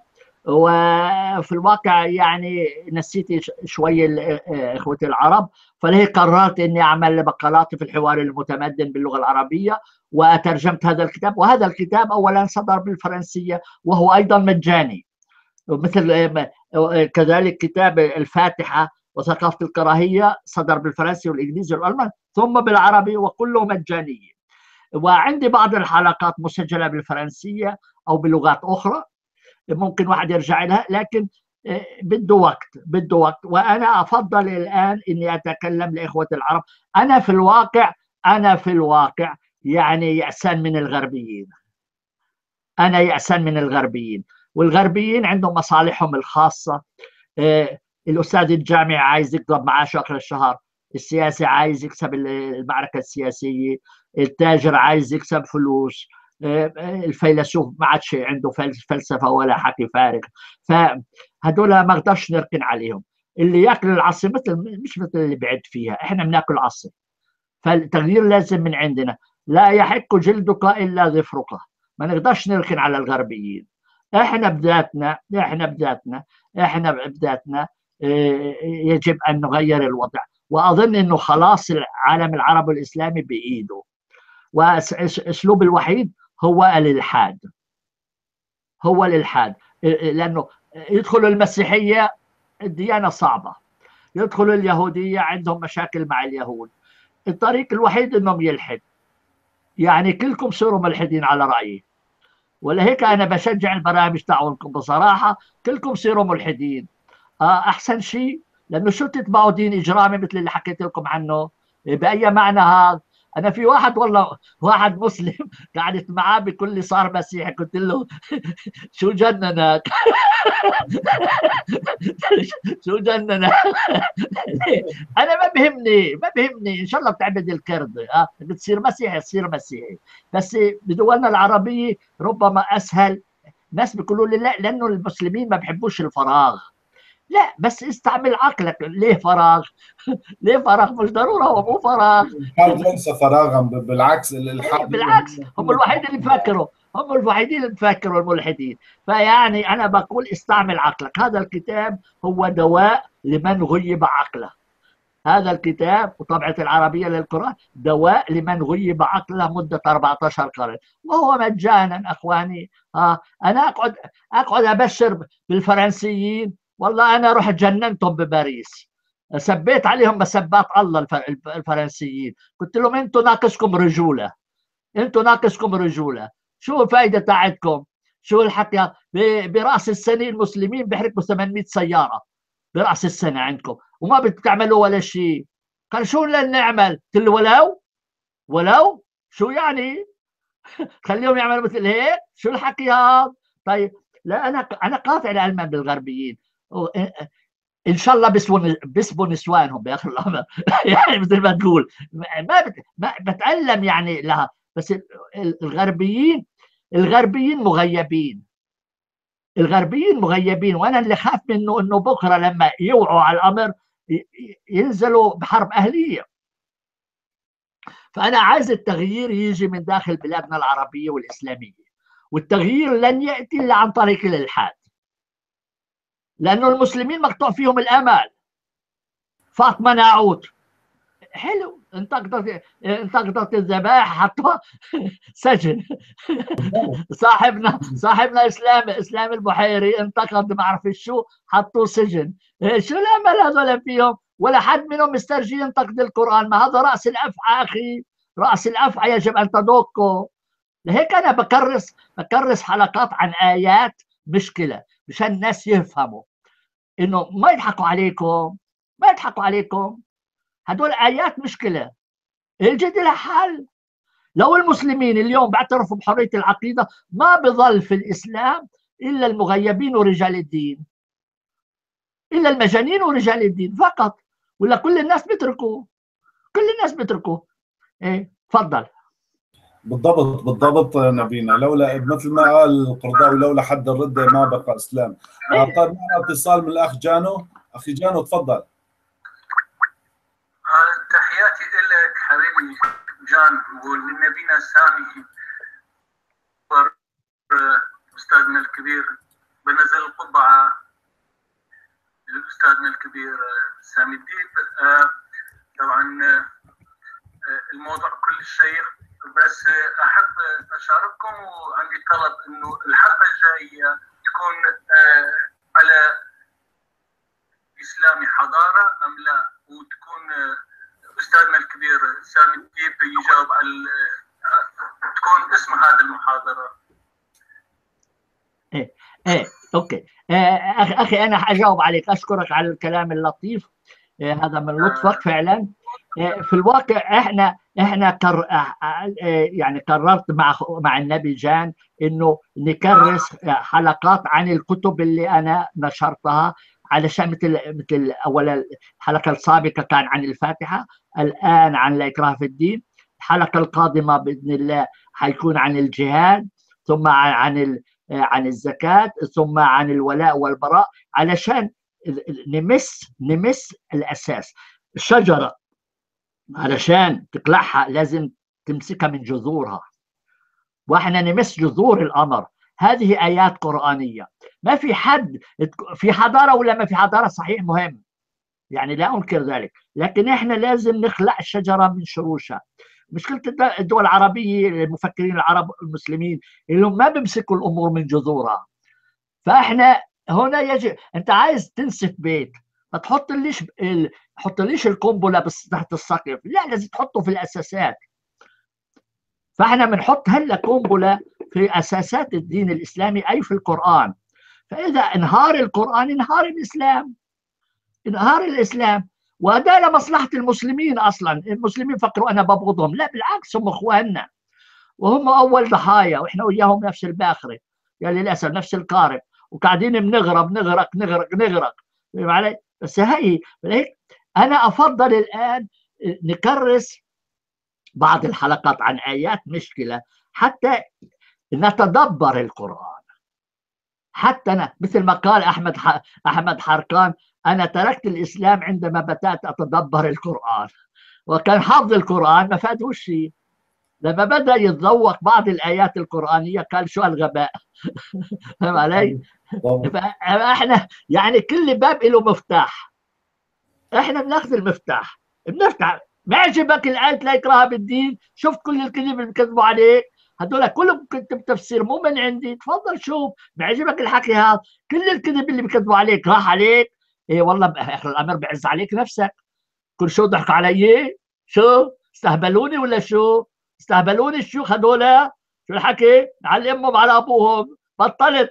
وفي الواقع يعني نسيت شوي اخوتي العرب، فلهي قررت اني اعمل مقالات في الحوار المتمدن باللغه العربيه، وترجمت هذا الكتاب. وهذا الكتاب اولا صدر بالفرنسيه، وهو ايضا مجاني، مثل كذلك كتاب الفاتحه وثقافه الكراهيه صدر بالفرنسي والانجليزي والالماني، ثم بالعربي، وكله مجاني. وعندي بعض الحلقات مسجله بالفرنسيه او بلغات اخرى، ممكن واحد يرجع لها، لكن بده وقت. وانا افضل الان اني اتكلم لاخوه العرب. انا في الواقع يعني يأسان من الغربيين. انا يأسان من الغربيين، والغربيين عندهم مصالحهم الخاصه. الاستاذ الجامعي عايز يقبض معاش اخر الشهر، السياسي عايز يكسب المعركه السياسيه، التاجر عايز يكسب فلوس، الفيلسوف ما عادش عنده فلسفه ولا حكي فارغ. فهدول ما اقدرش نركن عليهم. اللي ياكل العصي مش مثل اللي بعد فيها، احنا بناكل عصي. فالتغيير لازم من عندنا. لا يحك جلدك الا ظفرك. ما نقدرش نركن على الغربيين. احنا بذاتنا احنا بذاتنا احنا بذاتنا يجب ان نغير الوضع. واظن انه خلاص العالم العربي الاسلامي بايده، واسلوب الوحيد هو الالحاد. هو الالحاد، لانه يدخل المسيحيه الديانه صعبه، يدخل اليهوديه عندهم مشاكل مع اليهود. الطريق الوحيد انهم يلحد. يعني كلكم صيروا ملحدين على رايي، ولهيك انا بشجع البرامج تاعونكم بصراحه. كلكم صيروا ملحدين، احسن شيء. لانه شو تتبعوا دين اجرامي مثل اللي حكيت لكم عنه؟ باي معنى هذا؟ انا في واحد والله، واحد مسلم قعدت معاه بكل لي صار مسيحي، قلت له شو جننك؟ شو جننك؟ انا ما بهمني ان شاء الله بتعبد الكرد، بتصير مسيحي تصير مسيحي. بس بدولنا العربيه ربما اسهل. ناس بيقولوا لي لا، لانه المسلمين ما بحبوش الفراغ. لا، بس استعمل عقلك. ليه فراغ؟ ليه فراغ؟ مش ضروره هو مو فراغ. الإلحاد ليس فراغا، بالعكس الإلحاد بالعكس، هم الوحيدين اللي بيفكروا الملحدين. فيعني انا بقول استعمل عقلك. هذا الكتاب هو دواء لمن غيب عقله. هذا الكتاب وطبعة العربية للقرآن دواء لمن غيب عقله مدة 14 قرن، وهو مجانا أخواني. أنا أقعد أبشر بالفرنسيين. والله أنا رحت جننتهم بباريس، سبيت عليهم مسبات الله الفرنسيين. قلت لهم أنتم ناقصكم رجولة، أنتم ناقصكم رجولة. شو الفائدة تاعتكم؟ شو الحكي؟ برأس السنة المسلمين بيحرقوا 800 سيارة برأس السنة عندكم، وما بتعملوا ولا شيء. قال شو بدنا نعمل؟ قلت له ولو شو يعني؟ خليهم يعملوا مثل هيك؟ شو الحكي هذا؟ طيب، لا، انا قاطع الالمان بالغربيين. ان شاء الله بيسبوا نسوانهم باخر الامر. يعني مثل ما تقول، ما بتألم يعني لها. بس الغربيين الغربيين مغيبين. وانا اللي خاف منه انه بكره لما يوعوا على الامر ينزلوا بحرب اهليه. فأنا عايز التغيير يجي من داخل بلادنا العربية والإسلامية، والتغيير لن يأتي إلا عن طريق الإلحاد، لأنه المسلمين مقطوع فيهم الأمل. فاطمة ناعود حلو، انتقدت الذبائح حطوها سجن. صاحبنا اسلام البحيري انتقد ما اعرف شو، حطوه سجن. شو الامل هذول فيهم؟ ولا حد منهم مسترجي ينتقد القران. ما هذا راس الافعى اخي، راس الافعى يجب ان تدقه. لهيك انا بكرس حلقات عن ايات مشكله مشان الناس يفهموا انه ما يضحكوا عليكم، ما يضحكوا عليكم. هدول ايات مشكله الجد لها حل. لو المسلمين اليوم بيعترفوا بحريه العقيده ما بظل في الاسلام الا المغيبين ورجال الدين، الا المجانين ورجال الدين فقط، ولا كل الناس بيتركوا، كل الناس بيتركوا. ايه تفضل. بالضبط نبينا، لولا مثل ما قال القرضاوي لولا حد الردة ما بقى اسلام. طيب معنا اتصال من الاخ جانو. اخي جانو تفضل. تحياتي لك حبيبي جان ولنبينا السامي استاذنا الكبير. بنزل القبعه لاستاذنا الكبير سامي الديب. طبعا الموضوع كل شيق، بس احب اشارككم وعندي طلب انه الحلقه الجايه تكون على اسلامي حضاره ام لا، وتكون استاذنا الكبير سامي الديب يجاوب على تكون اسم هذه المحاضره. ايه اوكي. اخي انا حاجاوب عليك، اشكرك على الكلام اللطيف. هذا من لطفك فعلا. في الواقع احنا يعني قررت مع النبي جان انه نكرس حلقات عن الكتب اللي انا نشرتها، علشان مثل اولا الحلقه السابقه كان عن الفاتحه، الان عن لا اكراه في الدين. الحلقه القادمه باذن الله حيكون عن الجهاد، ثم عن الزكاه، ثم عن الولاء والبراء، علشان نمس الاساس. الشجره علشان تقلعها لازم تمسكها من جذورها، واحنا نمس جذور الامر. هذه ايات قرانيه. ما في حد في حضاره ولا ما في حضاره، صحيح مهم، يعني لا انكر ذلك، لكن احنا لازم نخلع الشجره من شروشها. مشكله الدول العربيه، المفكرين العرب المسلمين اللي ما بيمسكوا الامور من جذورها. فاحنا هنا يجب، انت عايز تنسف بيت ما تحطليش القنبله بس تحت السقف، لا، لازم تحطه في الاساسات. فاحنا بنحط هلا قنبله في اساسات الدين الاسلامي، اي في القران. فاذا انهار القران انهار الاسلام، انهار الاسلام. وهذا لمصلحه المسلمين. اصلا المسلمين فكروا انا ببغضهم، لا بالعكس، هم اخواننا وهم اول ضحايا، واحنا وياهم نفس الباخره، يعني للاسف نفس القارب، وقاعدين نغرق. علي؟ بس هيك انا افضل الان نكرس بعض الحلقات عن ايات مشكله حتى نتدبر القران. حتى مثل ما قال احمد حرقان، انا تركت الاسلام عندما بدات اتدبر القران. وكان حافظ القران ما فادهوش شيء، لما بدا يتذوق بعض الايات القرانيه قال شو الغباء. فاهم علي؟ فاحنا يعني كل باب له مفتاح، احنا بناخذ المفتاح بنفتح. ما عجبك الايه لا اكراه بالدين، شفت كل الكذب اللي بكذبوا عليك، هدول كلهم كتب تفسير مو من عندي، تفضل شوف. ما عجبك الحكي هذا، كل الكذب اللي بكذبوا عليك راح عليك. ايه والله اخر الامر بعز عليك نفسك. كل شو ضحك علي؟ شو استهبلوني ولا شو؟ استهبلوني الشيوخ هذول؟ شو الحكي؟ علمهم على ابوهم، بطلت.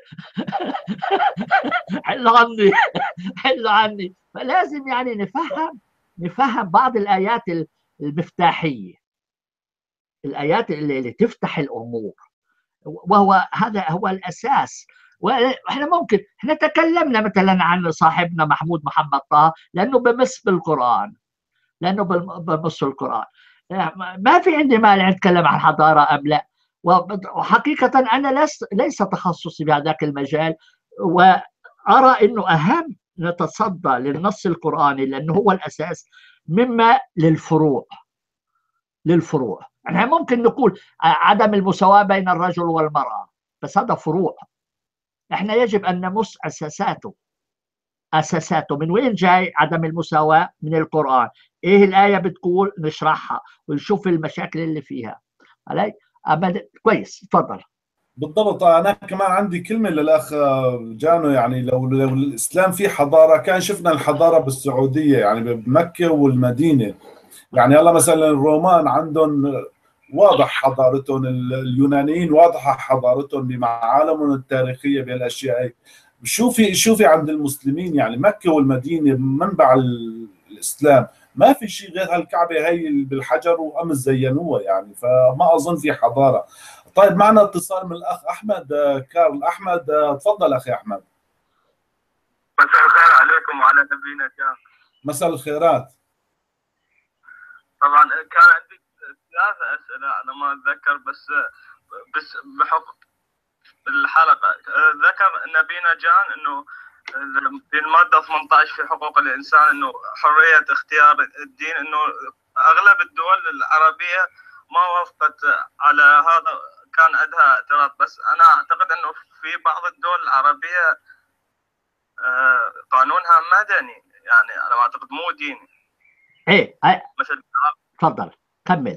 حلوا عني. فلازم يعني نفهم بعض الايات المفتاحيه، الايات اللي تفتح الامور، وهو هذا هو الاساس. واحنا ممكن احنا تكلمنا مثلا عن صاحبنا محمود محمد طه لانه بمس بالقران، لانه بمس القران. ما في عندي مانع نتكلم عن حضاره ام لا. وحقيقه انا ليس تخصصي بهذاك المجال، وارى انه اهم نتصدى للنص القراني لانه هو الاساس مما للفروع. للفروع. احنا ممكن نقول عدم المساواة بين الرجل والمرأة، بس هذا فروع. احنا يجب ان نمس اساساته. اساساته من وين جاي عدم المساواة؟ من القرآن. ايه الآية بتقول؟ نشرحها ونشوف المشاكل اللي فيها. علي كويس، تفضل. بالضبط. انا كمان عندي كلمه للاخ جانو، يعني لو الاسلام فيه حضاره كان شفنا الحضاره بالسعوديه، يعني بمكه والمدينه. يعني هلا مثلا الرومان عندهم واضح حضارتهم، اليونانيين واضحه حضارتهم بمعالمهم التاريخيه بهالاشياء هي. شوفي عند المسلمين، يعني مكه والمدينه منبع الاسلام، ما في شيء غير هالكعبه هي بالحجر وامس زينوها، يعني فما اظن في حضاره. طيب معنا اتصال من الاخ احمد كارل. احمد تفضل اخي احمد. مساء الخير عليكم وعلى نبينا كان. مساء الخيرات. طبعا كان عندي 3 أسئلة أنا ما أتذكر، بس بحكم الحلقة ذكر نبينا جان إنه في المادة 18 في حقوق الإنسان إنه حرية اختيار الدين، إنه أغلب الدول العربية ما وافقت على هذا، كان عندها اعتراض. بس أنا أعتقد إنه في بعض الدول العربية قانونها مدني، يعني أنا أعتقد مو ديني. ايه مثل تفضل كمل.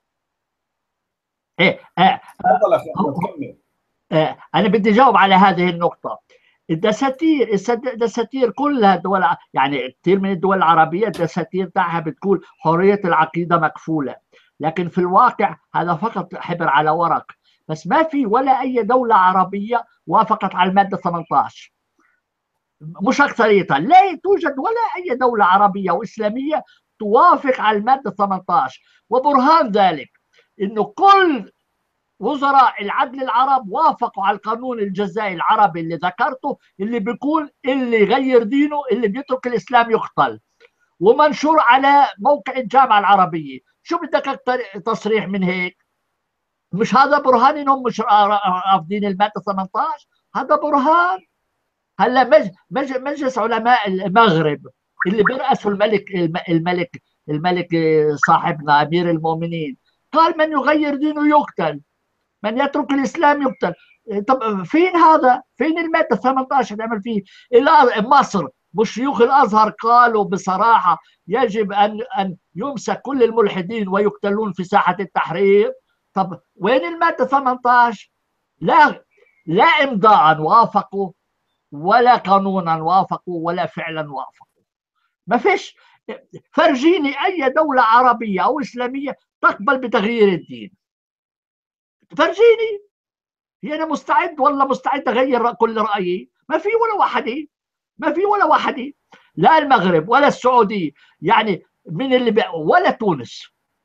تفضل اخي احمد كمل. انا بدي اجاوب على هذه النقطه. الدساتير كلها دول، يعني كثير من الدول العربيه الدساتير تاعها بتقول حريه العقيده مكفوله، لكن في الواقع هذا فقط حبر على ورق. بس ما في ولا اي دوله عربيه وافقت على الماده 18، مش اكثريتها. لا توجد ولا اي دوله عربيه واسلاميه توافق على الماده 18، وبرهان ذلك انه كل وزراء العدل العرب وافقوا على القانون الجزائي العربي اللي ذكرته، اللي بيقول اللي يغير دينه، اللي بيترك الاسلام يقتل، ومنشور على موقع الجامعه العربيه. شو بدك اكثر تصريح من هيك؟ مش هذا برهان انهم مش رافضين الماده 18؟ هذا برهان. هلا مجلس علماء المغرب اللي بيرأسه الملك صاحبنا امير المؤمنين قال من يغير دينه يقتل، من يترك الاسلام يقتل. طب فين هذا؟ فين الماده 18 نعمل فيه؟ مصر وشيوخ الازهر قالوا بصراحه يجب ان يمسك كل الملحدين ويقتلون في ساحه التحرير. طب وين الماده 18؟ لا امضاء وافقوا، ولا قانونا وافقوا، ولا فعلا وافقوا. ما فيش. فرجيني اي دوله عربيه او اسلاميه تقبل بتغيير الدين، فرجيني. هي انا مستعد والله مستعد اغير كل رايي، ما في ولا واحده، ما في ولا واحده. لا المغرب ولا السعوديه، يعني من اللي ولا تونس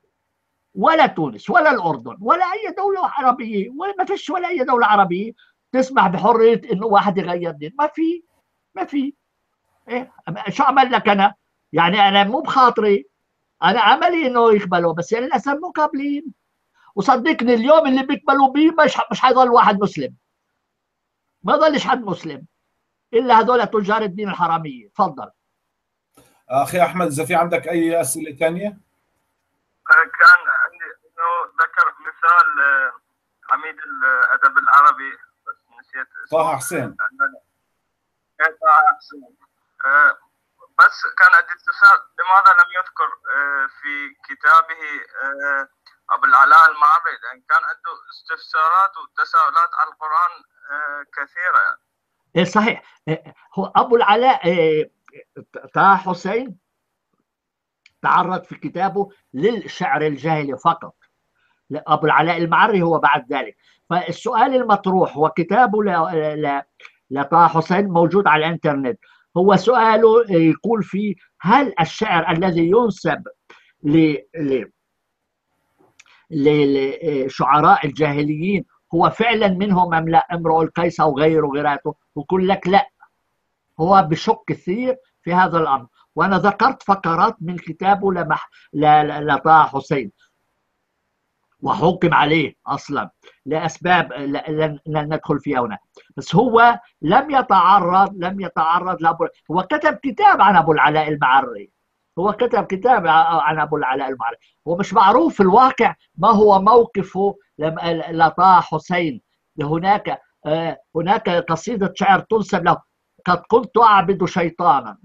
ولا الاردن ولا اي دوله عربيه، ولا ما فيش ولا اي دوله عربيه تسمح بحريه انه واحد يغير دين. ما في. إيه؟ شو اعمل لك انا؟ يعني انا مو بخاطري، انا عملي انه يقبلوا، بس يعني للاسف مو قابلين. وصدقني اليوم اللي بيقبلوا به مش حيضل واحد مسلم، ما يضلش حد مسلم الا هذول تجار الدين الحراميه. تفضل اخي احمد، اذا في عندك اي اسئله ثانيه. كان عندي انه ذكر مثال عميد الادب العربي، بس نسيت اسمه. طه حسين. طه حسين. بس كان عندي استفسار، لماذا لم يذكر في كتابه أبو العلاء المعري؟ لأن كان عنده استفسارات وتساؤلات على القرآن كثيرة يعني. إيه صحيح. هو أبو العلاء طه حسين تعرض في كتابه للشعر الجاهلي فقط. أبو العلاء المعري هو بعد ذلك. فالسؤال المطروح وكتابه لطه حسين موجود على الانترنت. هو سؤاله يقول فيه: هل الشعر الذي ينسب لشعراء الجاهليين هو فعلا منهم ام لا؟ امرؤ القيس او غيره. يقول لك لا، هو بشك كثير في هذا الامر. وانا ذكرت فقرات من كتابه لطه حسين، وحكم عليه اصلا لاسباب لن ندخل فيها هنا. بس هو لم يتعرض هو كتب كتاب عن ابو العلاء المعري، هو كتب كتاب عن أبو العلاء المعري. هو مش معروف في الواقع ما هو موقفه لطه حسين. هناك قصيدة شعر تنسب له: قد كنت أعبد شيطانا.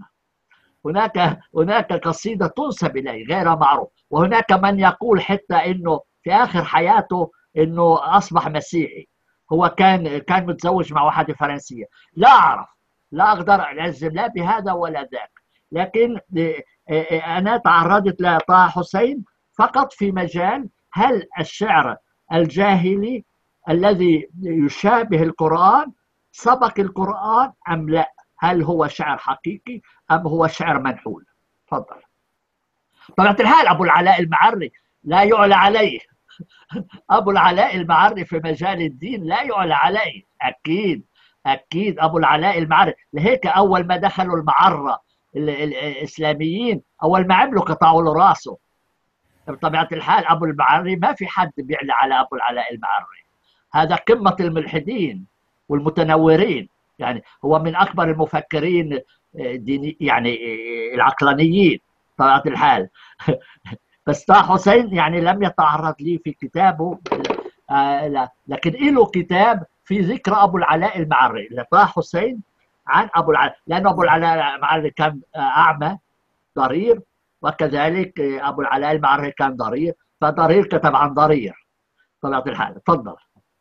هناك قصيدة تنسب إليه غير معروف. وهناك من يقول حتى إنه في آخر حياته إنه أصبح مسيحي. هو كان متزوج مع واحدة فرنسية. لا أعرف، لا أقدر أجزم لا بهذا ولا ذاك. لكن أنا تعرضت لطه حسين فقط في مجال هل الشعر الجاهلي الذي يشابه القرآن سبق القرآن أم لا؟ هل هو شعر حقيقي أم هو شعر منحول؟ تفضل. طبعا الحال أبو العلاء المعري لا يعلى عليه. أبو العلاء المعري في مجال الدين لا يعلى عليه، أكيد أكيد. أبو العلاء المعري لهيك أول ما دخلوا المعرة الإسلاميين أول ما عملوا قطعوا له راسه. بطبيعة الحال أبو المعري ما في حد بيعلى على أبو العلاء المعري. هذا قمة الملحدين والمتنورين، يعني هو من أكبر المفكرين ديني يعني العقلانيين بطبيعة الحال. بس طه حسين يعني لم يتعرض لي في كتابه، لا، لكن له كتاب في ذكر أبو العلاء المعري لطه حسين عن أبو العلاء، لأن أبو العلاء المعري كان أعمى ضرير، وكذلك أبو العلاء المعري كان ضرير، فضرير كتب عن ضرير بطبيعة الحال. تفضل.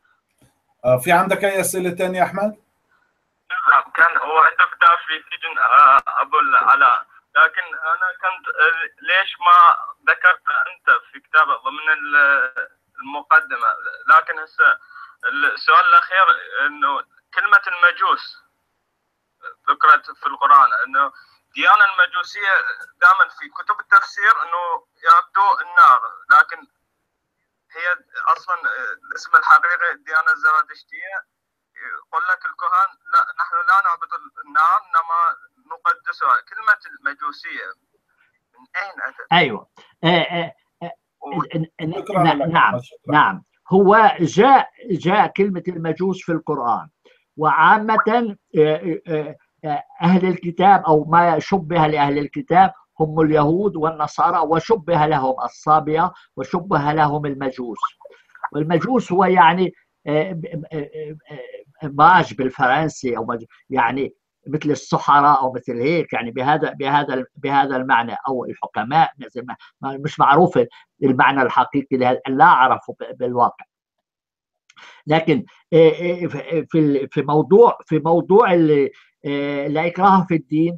في عندك أي أسئلة ثانية أحمد؟ كان هو عنده كتاب في سجن أبو العلاء، لكن أنا كنت ليش ما ذكرت أنت في كتابك ضمن المقدمة؟ لكن هسه السؤال الأخير إنه كلمة المجوس ذكرت في القرآن، إنه الديانة المجوسية دائما في كتب التفسير إنه يعبدوا النار، لكن هي أصلا الاسم الحقيقي الديانة الزرادشتية. يقول لك الكهان لا، نحن لا نعبد النار إنما نقدسها. كلمة المجوسية من أين أتت؟ أيوة. نعم. هو جاء كلمة المجوس في القرآن، وعامة أهل الكتاب أو ما شبه لأهل الكتاب هم اليهود والنصارى، وشبه لهم الصابئة، وشبه لهم المجوس. والمجوس هو يعني ماج بالفرنسي، أو يعني مثل السحراء أو مثل هيك، يعني بهذا المعنى، أو الحكماء. مش معروف المعنى الحقيقي، لا أعرفه بالواقع. لكن في موضوع لا إكراه في الدين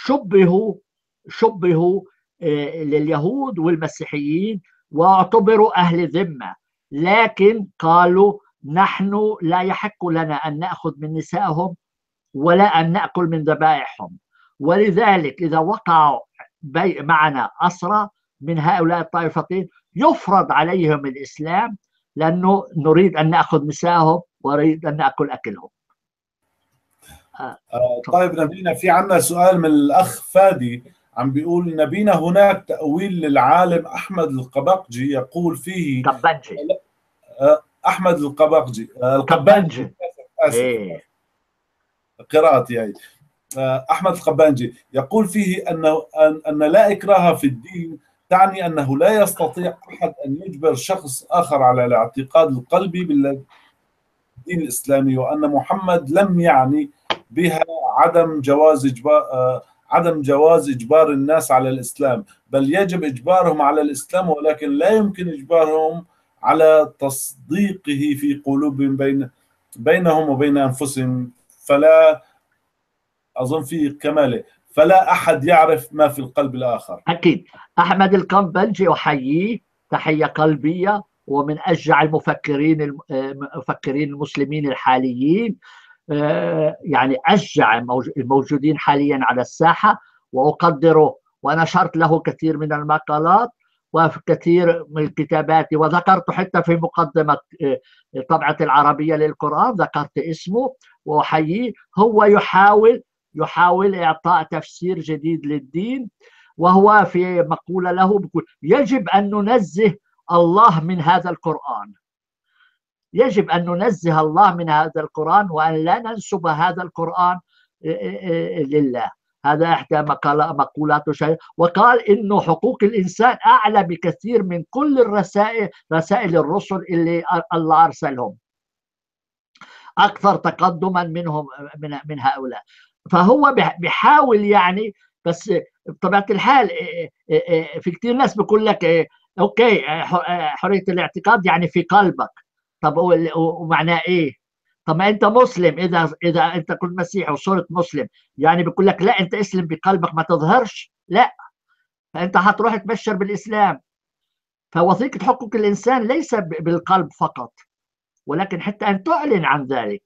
شبهوا لليهود والمسيحيين واعتبروا أهل ذمة، لكن قالوا نحن لا يحق لنا أن نأخذ من نسائهم ولا أن نأكل من ذبائحهم، ولذلك إذا وقعوا معنا أسرى من هؤلاء الطائفتين يفرض عليهم الإسلام، لأنه نريد أن نأخذ نسائهم ونريد أن نأكل أكلهم. طيب نبينا، في عنا سؤال من الأخ فادي عم بيقول: نبينا هناك تأويل للعالم أحمد القبقجي يقول فيه أحمد القبقجي آسف قراءتي هي أحمد القبانجي يقول فيه أن لا إكراه في الدين تعني أنه لا يستطيع أحد أن يجبر شخص آخر على الاعتقاد القلبي بالدين الإسلامي، وأن محمد لم يعني بها عدم جواز إجبار الناس على الإسلام، بل يجب إجبارهم على الإسلام، ولكن لا يمكن إجبارهم على تصديقه في قلوبهم بينهم وبين أنفسهم، فلا أظن في كماله، فلا أحد يعرف ما في القلب الآخر. أكيد. أحمد القبانجي أحييه تحية قلبية، ومن أشجع المفكرين المسلمين الحاليين، يعني أشجع الموجودين حاليا على الساحة، وأقدره، ونشرت له كثير من المقالات وفي كثير من الكتابات، وذكرت حتى في مقدمة طبعة العربية للقرآن ذكرت اسمه وأحييه. هو يحاول إعطاء تفسير جديد للدين، وهو في مقولة له بيقول: يجب أن ننزه الله من هذا القرآن، يجب أن ننزه الله من هذا القرآن، وأن لا ننسب هذا القرآن لله. هذا إحدى مقولاته الشهيرة. وقال إنه حقوق الإنسان أعلى بكثير من كل رسائل الرسل اللي الله أرسلهم، أكثر تقدما منهم من هؤلاء. فهو بيحاول يعني، بس بطبيعة الحال في كثير ناس بيقول لك أوكي حرية الاعتقاد يعني في قلبك. طب ومعناه إيه؟ طب ما أنت مسلم، إذا أنت كنت مسيحي وصرت مسلم، يعني بيقول لك لا أنت اسلم بقلبك ما تظهرش، لا، فأنت هتروح تبشر بالإسلام. فوثيقة حقوق الإنسان ليس بالقلب فقط، ولكن حتى أن تعلن عن ذلك.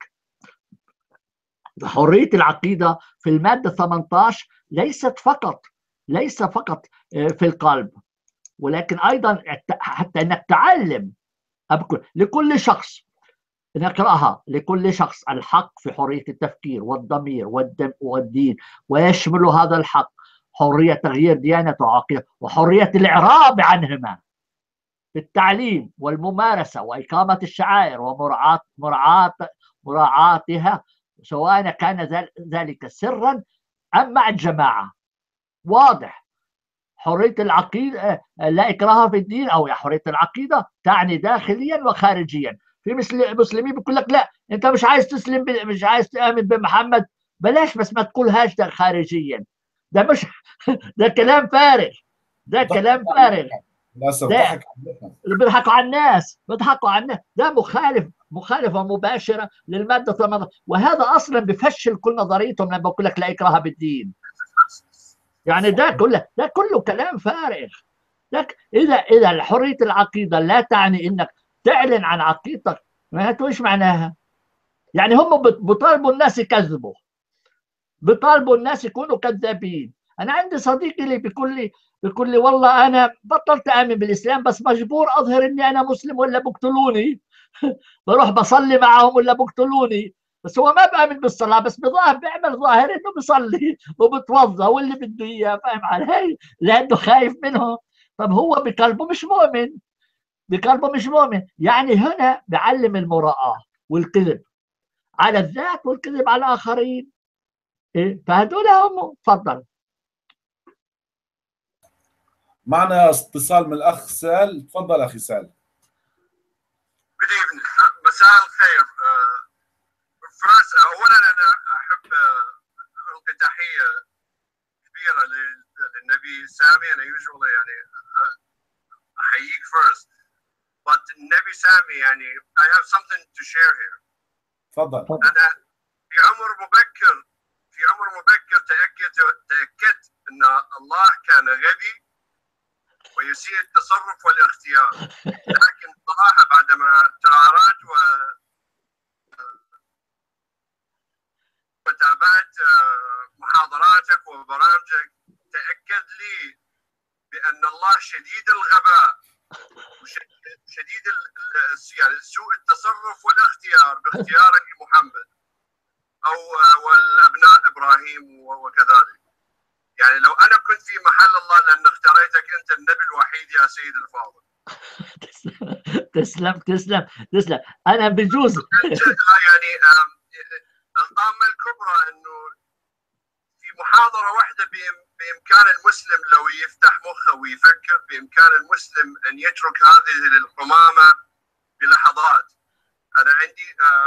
حرية العقيدة في المادة 18 ليس فقط في القلب، ولكن أيضا حتى أنك تعلم لكل شخص، نقرأها لكل شخص الحق في حرية التفكير والضمير والدين، ويشمل هذا الحق حرية تغيير ديانته وعقيدته، وحرية الإعراب عنهما بالتعليم والممارسة وإقامة الشعائر ومراعاتها، سواء كان ذلك سرا أم مع الجماعة. واضح. حرية العقيدة لا إكراه في الدين، أو حرية العقيدة تعني داخليا وخارجيا. في مسلمين بيقول لك لا أنت مش عايز تسلم، مش عايز تآمن بمحمد، بلاش، بس ما تقولهاش ده خارجيا. ده مش ده كلام فارغ، ده كلام فارغ. بيضحكوا على الناس، ده مخالفة مباشرة للمادة 18، وهذا أصلا بفشل كل نظريتهم لما بقول لك لا إكراه بالدين. يعني ده كله كلام فارغ. إذا حرية العقيدة لا تعني إنك تعلن عن عقيدتك، ما ايش معناها؟ يعني هم بيطالبوا الناس يكذبوا، بيطالبوا الناس يكونوا كذابين. أنا عندي صديقي اللي بيقول لي والله أنا بطلت آمن بالإسلام، بس مجبور أظهر إني أنا مسلم ولا بقتلوني. بروح بصلي معهم ولا بقتلوني. بس هو ما بآمن بالصلاة، بس بيعمل ظاهر إنه بيصلي وبتوضأ واللي بده إياه، فاهم علي؟ لأنه خايف منهم. طب هو بقلبه مش مؤمن. يعني هنا بعلم المراءة والكذب على الذات والكذب على الآخرين. فهدول هم. تفضل. معنا اتصال من الأخ سال. تفضل أخي سال. مساء الخير. فراس، أولا أنا أحب ألقي تحية كبيرة للنبي سامي. أنا usually يعني أحييك first, but النبي سامي يعني I have something to share here. تفضل. أنا في عمر مبكر تأكدت أن الله كان غبي ويسيء التصرف والاختيار، لكن صراحة بعدما تراجعت وتابعت محاضراتك وبرامجك تأكد لي بأن الله شديد الغباء وشديد يعني سوء التصرف والاختيار باختيارك لمحمد أو والأبناء إبراهيم وكذلك. يعني لو أنا كنت في محل الله لأن اختاريتك أنت النبي الوحيد يا سيد الفاضل. تسلم. أنا بجوز يعني الطامة الكبرى أنه في محاضرة واحدة بإمكان المسلم لو يفتح مخه ويفكر، بإمكان المسلم أن يترك هذه القمامة بلحظات. أنا عندي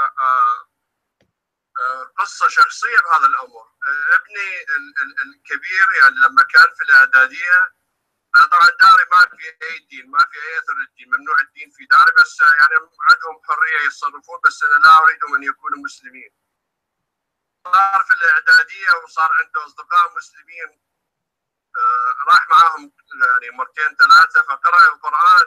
قصة شخصية بهذا الأمر. ابني الكبير يعني لما كان في الإعدادية، طبعا داري ما في أي دين، ما في أي أثر الدين، ممنوع الدين في داري، بس يعني عندهم حرية يتصرفون، بس أنا لا أريدهم أن يكونوا مسلمين. صار في الإعدادية وصار عنده أصدقاء مسلمين، راح معاهم يعني مرتين ثلاثة، فقرأ القرآن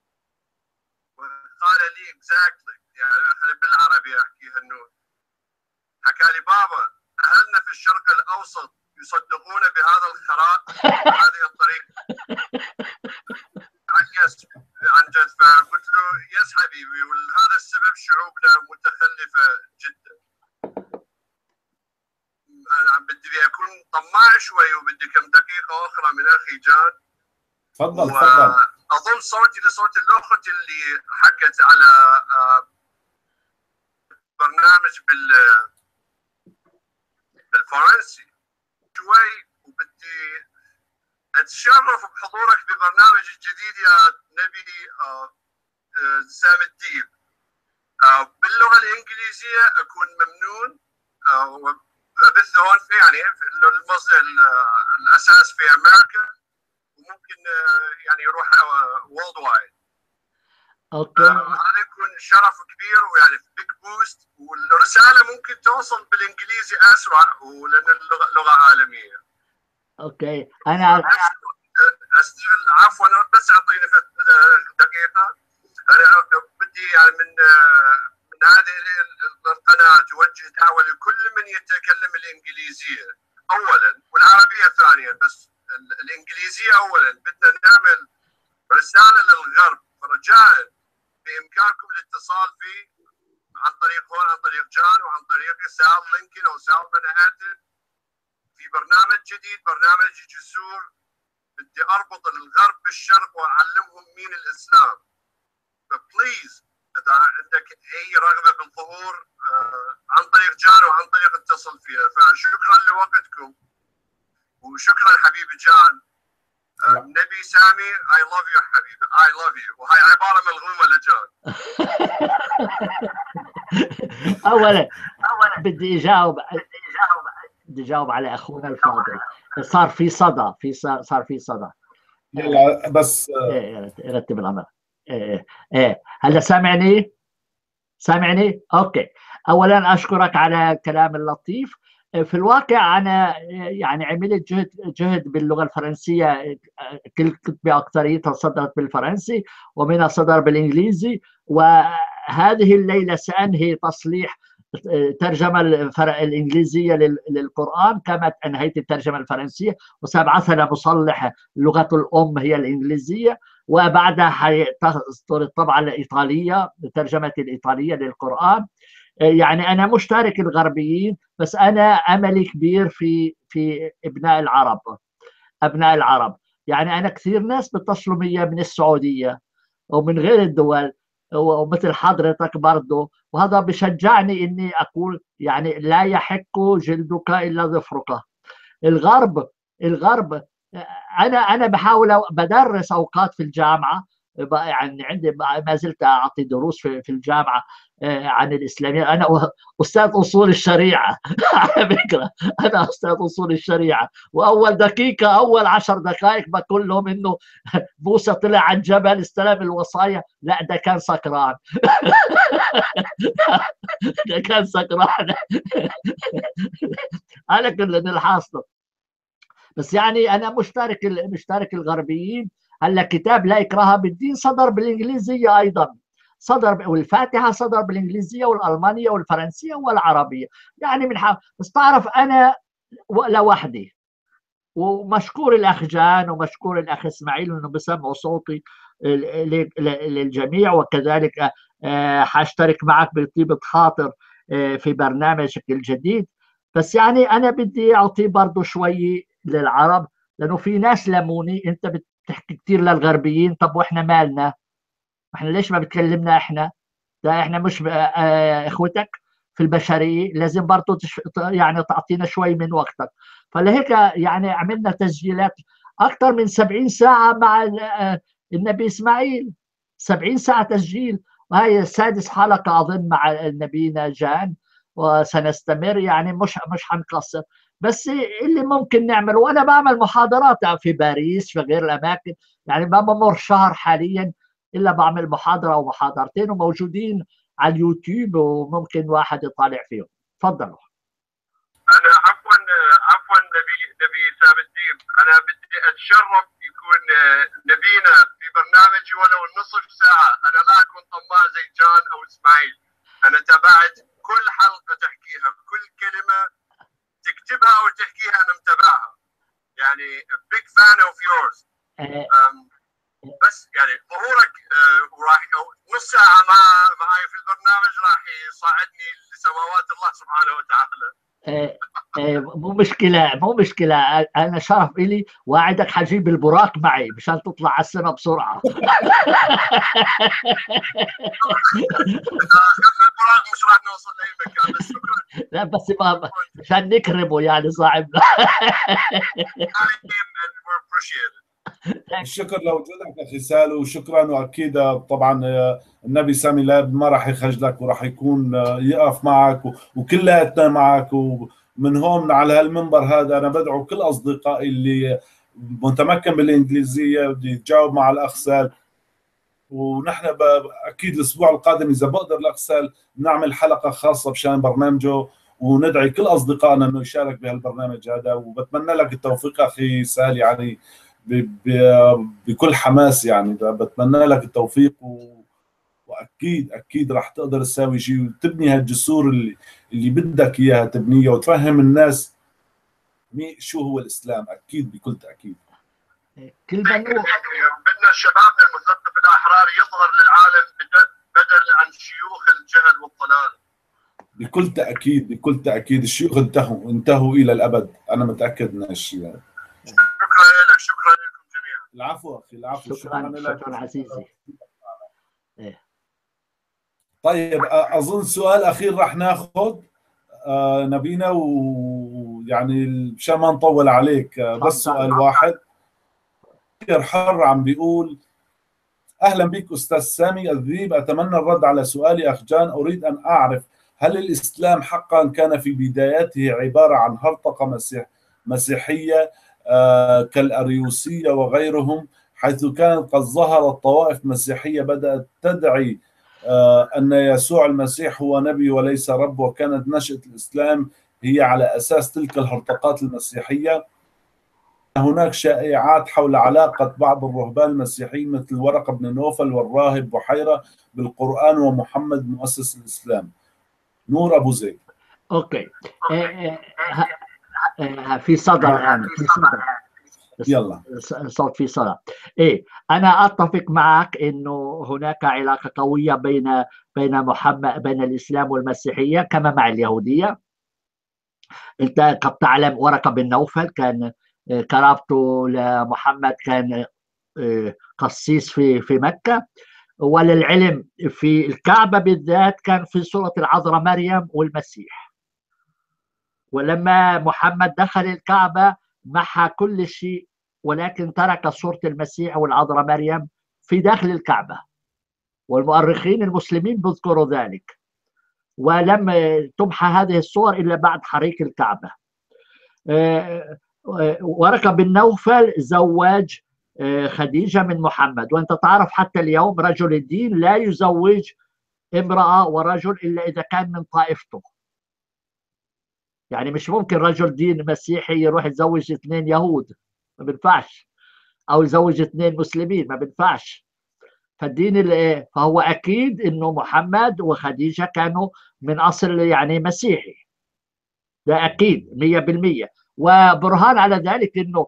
وقال لي exactly يعني بالعربي أحكيها إنه حكى لي بابا أهلنا في الشرق الأوسط يصدقون بهذا الخراء بهذه الطريقة. يس عن جد. فقلت له يس حبيبي، ولهذا السبب شعوبنا متخلفة جدا. أنا بدي أكون طماع شوي وبدي كم دقيقة أخرى من أخي جان. تفضل. أظن صوتي لصوت الأخت اللي حكت على برنامج بالفرنسي. شوي، وبدي اتشرف بحضورك ببرنامج الجديد يا نبي سام الدين باللغه الانجليزيه. اكون ممنون وابث هون في يعني الاساس في امريكا، وممكن يعني يروح وورلد وايد. اوكي. هذا يكون شرف كبير ويعني بيج بوست، والرساله ممكن توصل بالانجليزي اسرع ولان اللغه لغه عالميه. اوكي. انا استغل عفوا بس اعطيني دقيقه. انا بدي يعني من هذه القناه توجه دعوه لكل من يتكلم الانجليزيه اولا والعربيه ثانيا، بس الانجليزيه اولا. بدنا نعمل رساله للغرب، فرجاء بامكانكم الاتصال في عن طريق هون، عن طريق جان، وعن طريق سال لينكن او سال منهاتن في برنامج جديد، برنامج جسور. بدي اربط الغرب بالشرق واعلمهم مين الاسلام. فبليز اذا عندك اي رغبه بالظهور عن طريق جان وعن طريق اتصل فيها. فشكرا لوقتكم وشكرا حبيبي جان. نبي سامي I love you حبيبي، I love you، وهي عباره ملغومه لجان. اولا بدي اجاوب على اخونا الفاضل. صار في صدى. يلا بس رتب الامر. هلا سامعني؟ اوكي. اولا اشكرك على الكلام اللطيف. في الواقع انا يعني عملت جهد باللغه الفرنسيه، كل كتبي اكثريتها صدرت بالفرنسي ومنها صدر بالانجليزي، وهذه الليله سانهي تصليح ترجمه الانجليزيه للقران كما انهيت الترجمه الفرنسيه، وسابعثها لمصلح لغه الام هي الانجليزيه، وبعدها حتصدر الطبعه الايطاليه ترجمه الايطاليه للقران. يعني انا مشترك الغربيين، بس انا املي كبير في ابناء العرب. يعني انا كثير ناس بيتصلوا بي من السعوديه ومن غير الدول ومثل حضرتك برضه، وهذا بشجعني اني اقول يعني لا يحك جلدك الا ظفرك. الغرب انا بحاول بدرس اوقات في الجامعه، يعني عندي ما زلت اعطي دروس في الجامعه عن الاسلاميه. انا استاذ اصول الشريعه على فكره، انا استاذ اصول الشريعه، اول 10 دقائق بقول لهم انه موسى طلع عن جبل استلم الوصايا، لا ده كان سكران. ده كان سكران. على كل الحاصل، بس يعني انا مشترك الغربيين. هلا كتاب لا إكراه بالدين صدر بالانجليزيه ايضا، والفاتحه صدر بالانجليزيه والالمانيه والفرنسيه والعربيه. يعني بس تعرف انا لوحدي، ومشكور الاخ جان ومشكور الاخ اسماعيل انه بسمعوا صوتي للجميع، وكذلك حاشترك معك بطيبه خاطر في برنامجك الجديد. بس يعني انا بدي اعطي برضه شوي للعرب، لانه في ناس لموني انت بتحكي كثير للغربيين. طب واحنا مالنا؟ احنا ليش ما بتكلمنا احنا؟ ده احنا مش اخوتك في البشريه؟ لازم برضه يعني تعطينا شوي من وقتك. فلهيك يعني عملنا تسجيلات اكثر من 70 ساعه مع النبي اسماعيل، 70 ساعه تسجيل، وهي سادس حلقه اظن مع نبينا جان، وسنستمر يعني مش حنقصر. بس اللي ممكن نعمل، وانا بعمل محاضرات في باريس في غير الاماكن، يعني ما بمر شهر حاليا الا بعمل محاضره او محاضرتين، وموجودين على اليوتيوب وممكن واحد يطالع فيهم. تفضلوا. انا عفوا نبي سام الدين، انا بدي اتشرف يكون نبينا في برنامجي ولو نصف ساعه. انا لا اكون طماع زي جان او اسماعيل. انا تابعت كل حلقه تحكيها، كل كلمه تكتبها او تحكيها انا متابعها، يعني big fan of yours. بس يعني ظهورك وراح نص ساعه معي في البرنامج راح يصعدني لسماوات الله سبحانه وتعالى. مو مشكلة أنا شرف إلي، وأعدك حجيب البراق معي مشان تطلع على السما بسرعة. البراق مش راح نوصل لأي مكان، بس شكرا. لا بس مشان نكرمه يعني صاحبنا. الشكر لوجودك اخي سالو، وشكرا. واكيد طبعا النبي سامي لاب ما راح يخجلك، وراح يكون يقف معك وكلياتنا معك. ومن هون على هالمنبر هذا انا بدعو كل اصدقائي اللي متمكن بالانجليزيه بدي يتجاوب مع الاخ سال. ونحن اكيد الاسبوع القادم اذا بقدر الاخ سال نعمل حلقه خاصه بشان برنامجه، وندعي كل اصدقائنا انه يشارك بهالبرنامج هذا. وبتمنى لك التوفيق اخي سال، يعني بكل حماس، يعني بتمنى لك التوفيق. واكيد راح تقدر تساوي شيء وتبني هالجسور اللي بدك اياها تبنيها، وتفهم الناس شو هو الاسلام. اكيد بكل تاكيد. كل ما بدنا شبابنا المثقف الاحرار يظهر للعالم بدل عن شيوخ الجهل والضلال. بكل تاكيد الشيوخ انتهوا الى الابد، انا متاكد من هالشيء. شكرا لك، شكرا لكم جميعا. العفو اخي، العفو. شكرا عزيزي. طيب اظن سؤال اخير راح ناخذ نبينا، ويعني مشان ما نطول عليك بس سؤال واحد. حر عم بيقول: اهلا بك استاذ سامي الذيب، اتمنى الرد على سؤالي اخ جان. اريد ان اعرف هل الاسلام حقا كان في بدايته عباره عن هرطقه مسيحيه كالاريوسيه وغيرهم، حيث كانت قد ظهرت طوائف مسيحيه بدات تدعي أن يسوع المسيح هو نبي وليس رب، وكانت نشأة الإسلام هي على أساس تلك الهرطقات المسيحية. هناك شائعات حول علاقة بعض الرهبان المسيحيين مثل ورقة بن نوفل والراهب بحيرة بالقرآن ومحمد مؤسس الإسلام. نور أبو زيد. أوكي. في صدى الآن، في صدى. يلا صوت في صلاة. أنا أتفق معك إنه هناك علاقة قوية بين الإسلام والمسيحية كما مع اليهودية. أنت قد تعلم ورقة بن نوفل كان قرابته لمحمد، كان قسيس في مكة. وللعلم في الكعبة بالذات كان في صورة العذراء مريم والمسيح. ولما محمد دخل الكعبة محى كل شيء، ولكن ترك صورة المسيح والعذراء مريم في داخل الكعبة، والمؤرخين المسلمين بيذكروا ذلك. ولم تمحى هذه الصور إلا بعد حريق الكعبة. ورقة بن نوفل زواج خديجة من محمد، وأنت تعرف حتى اليوم رجل الدين لا يزوج امرأة ورجل إلا إذا كان من طائفته. يعني مش ممكن رجل دين مسيحي يروح يتزوج 2 يهود، ما بينفعش، او يزوج 2 مسلمين، ما بينفعش. فهو اكيد انه محمد وخديجه كانوا من اصل يعني مسيحي، ده اكيد 100%. وبرهان على ذلك انه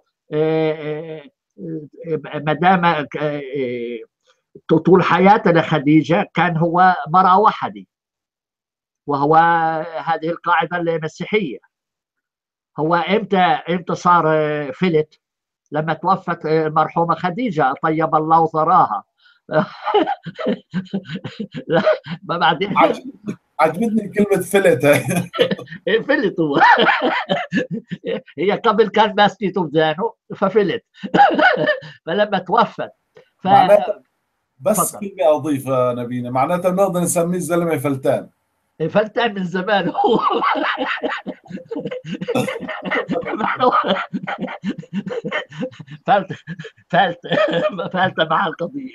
ما دام طول حياتنا خديجه كان هو مرأة واحدة، وهو هذه القاعدة المسيحية. هو امتى صار فلت؟ لما توفت المرحومة خديجة طيب الله ثراها. ما بعدين عجبتني كلمة فلت. فلت هو. هي قبل كان ماسكته بذانه ففلت. فلما توفت بس كلمة أضيفها نبينا، معناتها بنقدر نسميه الزلمة فلتان. فلتان من زمان هو. فلت مع القضية.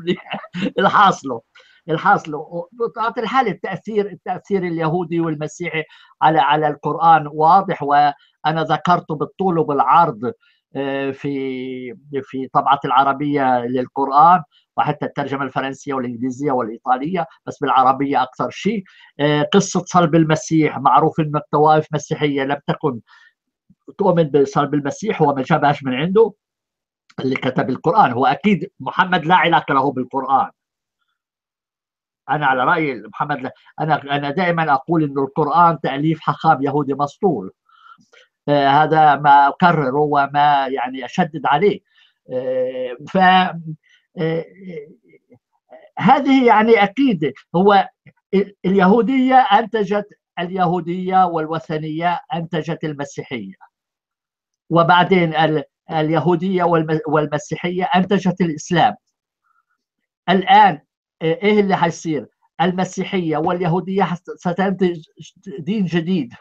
الحاصل بطبيعة الحال التأثير اليهودي والمسيحي على القرآن واضح، وأنا ذكرته بالطول وبالعرض في طبعة العربية للقرآن، وحتى الترجمة الفرنسية والإنجليزية والإيطالية، بس بالعربية أكثر شيء. قصة صلب المسيح، معروف أن الطوائف المسيحية لم تكن تؤمن بصلب المسيح، هو ما جابهاش من عنده، اللي كتب القرآن. هو أكيد محمد لا علاقة له بالقرآن. أنا على رأي محمد أنا دائما أقول أن القرآن تأليف حخام يهودي مسطول. هذا ما أكرره وما يعني أشدد عليه. ف هذه يعني أكيد هو اليهودية أنتجت اليهودية والوثنية أنتجت المسيحية، وبعدين اليهودية والمسيحية أنتجت الإسلام. الآن إيه اللي حيصير؟ المسيحية واليهودية ستنتج دين جديد،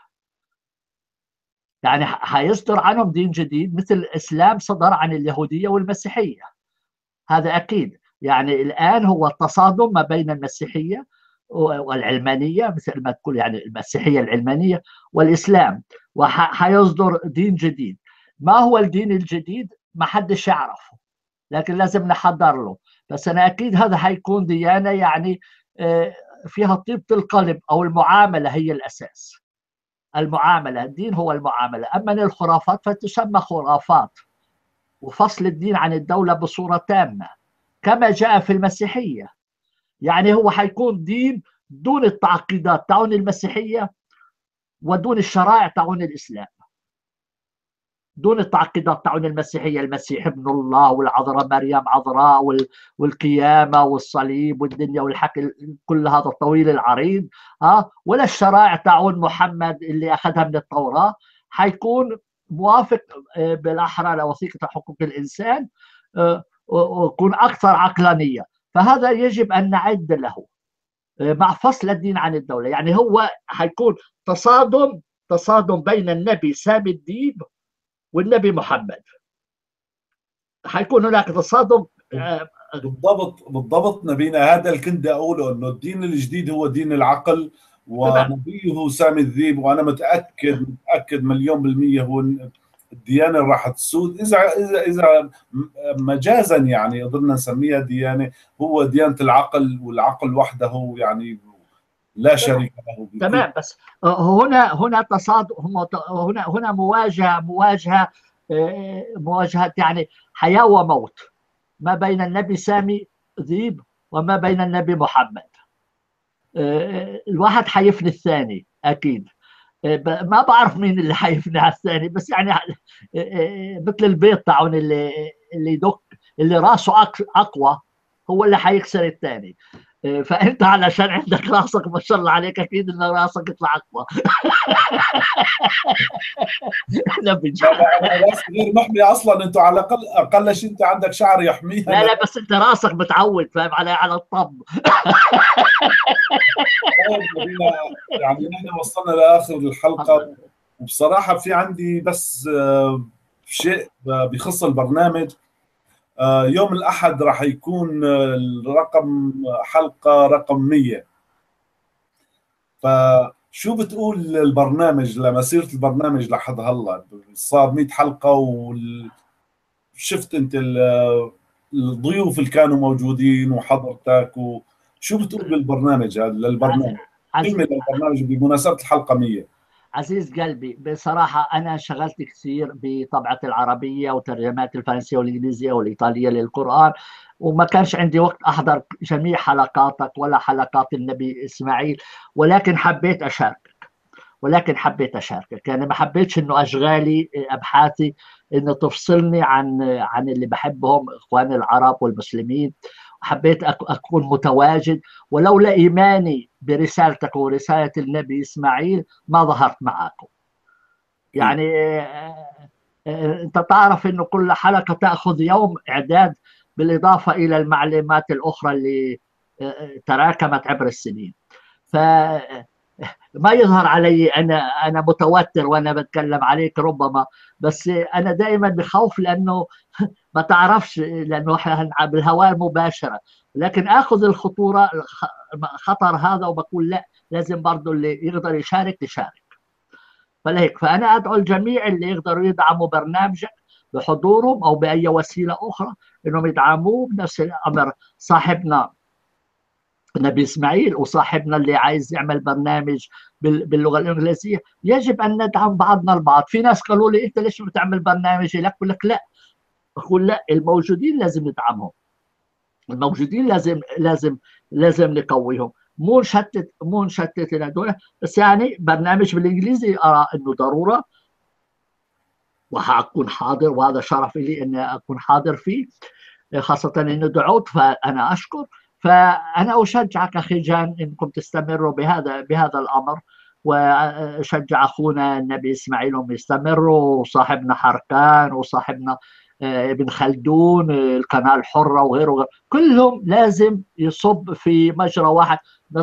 يعني حيصدر عنهم دين جديد مثل الإسلام صدر عن اليهودية والمسيحية. هذا أكيد. يعني الآن هو التصادم ما بين المسيحية والعلمانية، مثل ما تقول يعني المسيحية العلمانية والإسلام، وحيصدر دين جديد. ما هو الدين الجديد؟ ما حدش يعرفه، لكن لازم نحضر له. بس أنا أكيد هذا حيكون ديانة يعني فيها طيبة القلب، أو المعاملة هي الأساس. المعاملة، الدين هو المعاملة. أما الخرافات فتسمى خرافات، وفصل الدين عن الدولة بصورة تامة كما جاء في المسيحية. يعني هو حيكون دين دون التعقيدات تاعون المسيحية ودون الشرائع تاعون الإسلام، دون التعقيدات تاعون المسيحية، المسيح ابن الله والعذراء مريم عذراء والقيامة والصليب والدنيا والحكي، كل هذا الطويل العريض. ولا الشرائع تاعون محمد اللي أخذها من التوراة. حيكون موافق بالأحرى لوثيقة حقوق الإنسان، ويكون أكثر عقلانية. فهذا يجب أن نعد له مع فصل الدين عن الدولة. يعني هو حيكون تصادم بين النبي سامي الديب والنبي محمد. حيكون هناك تصادم. بالضبط نبينا، هذا اللي كنت اقوله، انه الدين الجديد هو دين العقل، ونبيه سامي الذيب. وانا متاكد مليون بالميه هو الديانه اللي راح تسود، اذا مجازا يعني قدرنا نسميها ديانه، هو ديانه العقل، والعقل وحده يعني لا شريك له. تمام. بس هنا تصادم، هنا مواجهه يعني حياه وموت ما بين النبي سامي ذيب وما بين النبي محمد. الواحد حيفني الثاني اكيد. ما بعرف مين اللي حيفني على الثاني، بس يعني مثل البيض تاعون اللي يدق، اللي راسه اقوى هو اللي حيكسر الثاني. فانت علشان عندك راسك ما شاء الله عليك، اكيد ان راسك يطلع اقوى. انا راسي غير محمي اصلا، انتوا على الاقل اقل شيء انت عندك شعر يحميها. لا بس انت راسك متعود، فاهم علي، على الطب. يعني نحن وصلنا لاخر الحلقه، وبصراحه في عندي بس شيء بخص البرنامج. يوم الأحد راح يكون حلقة رقم 100. فشو بتقول البرنامج لمسيرة البرنامج لحد هلا؟ صار 100 حلقة، وشفت انت الضيوف اللي كانوا موجودين وحضرتك، وشو بتقول بالبرنامج هذا للبرنامج؟ كلمة للبرنامج بمناسبة الحلقة 100. عزيز قلبي، بصراحة أنا شغلت كثير بطبعة العربية وترجمات الفرنسية والإنجليزية والإيطالية للقرآن، وما كانش عندي وقت أحضر جميع حلقاتك ولا حلقات النبي إسماعيل، ولكن حبيت أشاركك. يعني ما حبيتش إنه أشغالي أبحاثي إنه تفصلني عن اللي بحبهم إخواني العرب والمسلمين. حبيت أكون متواجد، ولولا إيماني برسالتك ورسالة النبي إسماعيل ما ظهرت معكم. يعني أنت تعرف إنه كل حلقة تأخذ يوم إعداد، بالإضافة إلى المعلومات الأخرى اللي تراكمت عبر السنين. ما يظهر علي أنا متوتر وأنا بتكلم عليك ربما، بس أنا دائما بخوف، لأنه ما تعرفش، لأنه بالهواء مباشرة، لكن أخذ خطر هذا، وبقول لا، لازم برضو اللي يقدر يشارك. فلهيك فأنا أدعو الجميع اللي يقدروا يدعموا برنامجك بحضورهم أو بأي وسيلة أخرى إنهم يدعموه بنفس الأمر. صاحبنا النبي إسماعيل وصاحبنا اللي عايز يعمل برنامج باللغة الإنجليزية، يجب أن ندعم بعضنا البعض. في ناس قالوا لي أنت ليش بتعمل برنامج لك؟ أقول لك لا، أقول لا، الموجودين لازم ندعمهم، الموجودين لازم نقويهم، مو نشتت هذول. بس يعني برنامج بالإنجليزي أرى أنه ضرورة، وحأكون حاضر، وهذا شرف لي أن أكون حاضر فيه، خاصة أنه دعوت فأنا أشكر. فأنا أشجعك أخي جان أنكم تستمروا بهذا الأمر، وشجع أخونا النبي إسماعيل أنهم يستمروا، وصاحبنا حركان، وصاحبنا ابن خلدون القناة الحرة وغيره، كلهم لازم يصب في مجرى واحد.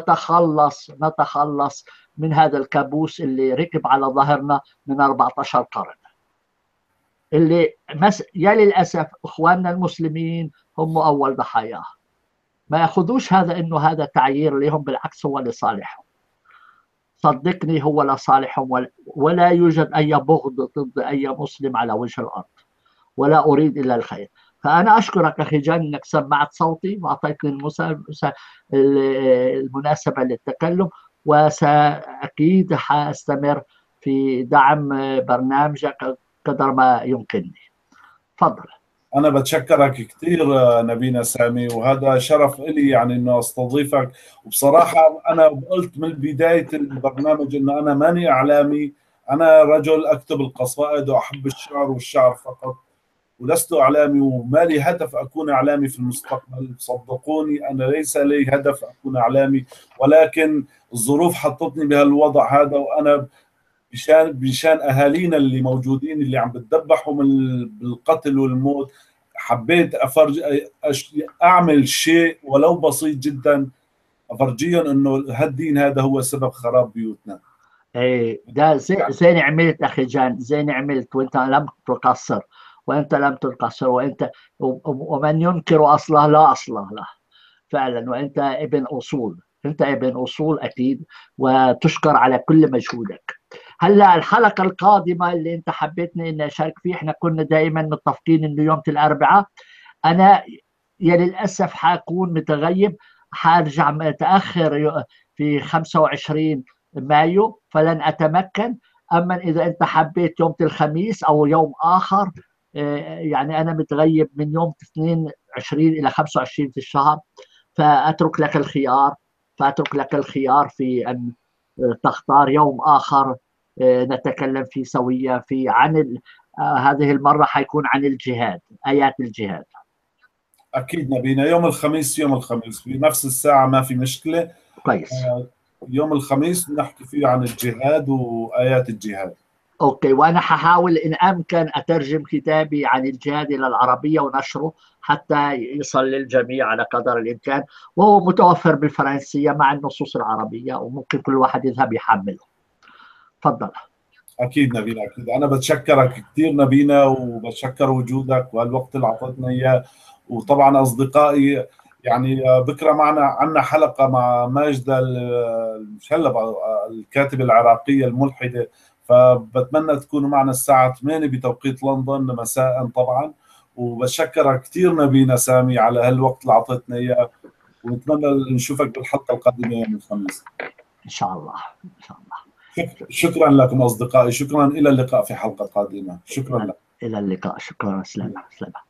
نتخلص من هذا الكابوس اللي ركب على ظهرنا من 14 قرن، اللي يا للأسف إخواننا المسلمين هم أول ضحاياه. ما يأخذوش هذا إنه هذا تعيير لهم، بالعكس هو لصالحهم. صدقني هو لصالحهم، ولا يوجد أي بغض ضد أي مسلم على وجه الأرض، ولا أريد إلا الخير. فأنا أشكرك أخي جان أنك سمعت صوتي وأعطيتني المناسبة للتكلم، وسأكيد حأستمر في دعم برنامجك قدر ما يمكنني. تفضل. أنا بتشكرك كثير نبينا سامي، وهذا شرف لي يعني إنه أستضيفك. وبصراحة أنا قلت من بداية البرنامج إنه أنا ماني إعلامي، أنا رجل أكتب القصائد وأحب الشعر والشعر فقط، ولست إعلامي، وما لي هدف أكون إعلامي في المستقبل. صدقوني أنا ليس لي هدف أكون إعلامي، ولكن الظروف حطتني بهالوضع هذا، وأنا بشان أهالينا اللي موجودين اللي عم بتذبحوا بالقتل والموت، حبيت أعمل شيء ولو بسيط جدا أفرجيهم إنه هالدين هذا هو سبب خراب بيوتنا. إيه ده زين عملت أخي جان، زين عملت، وأنت لم تقصر، ومن ينكر أصله لا أصله له فعلا. وأنت ابن أصول، أنت ابن أصول أكيد، وتشكر على كل مجهودك. هلا الحلقة القادمة اللي أنت حبيتني إني أشارك فيه، إحنا كنا دائما متفقين إنه يوم الأربعاء. أنا يا للأسف حكون متغيب، حارجع متأخر في 25 مايو، فلن أتمكن. أما إذا أنت حبيت يوم الخميس أو يوم آخر، يعني أنا متغيب من يوم 22 إلى 25 في الشهر، فأترك لك الخيار في أن تختار يوم آخر نتكلم فيه سويا عن هذه المرة حيكون عن الجهاد، آيات الجهاد. أكيد نبينا يوم الخميس في نفس الساعة، ما في مشكلة. كويس. يوم الخميس نحكي فيه عن الجهاد وآيات الجهاد. أوكي، وأنا ححاول إن أمكن أترجم كتابي عن الجهاد إلى العربية ونشره حتى يصل للجميع على قدر الإمكان، وهو متوفر بالفرنسية مع النصوص العربية، وممكن كل واحد يذهب يحمله. تفضل. أكيد نبينا، أكيد. أنا بتشكرك كثير نبينا، وبتشكر وجودك والوقت اللي أعطيتنا إياه. وطبعا أصدقائي، يعني بكرة عنا حلقة مع ماجدة المشلب، الكاتبة العراقية الملحدة، فبتمنى تكونوا معنا الساعة 8 بتوقيت لندن مساء طبعا. وبشكرك كثير نبينا سامي على هالوقت اللي أعطيتنا إياه، ونتمنى نشوفك بالحلقة القادمة يوم الخميس إن شاء الله. إن شاء الله. شكرا لكم أصدقائي، شكرا، إلى اللقاء في حلقة قادمة. شكرا لك. إلى اللقاء. شكرا. سلام.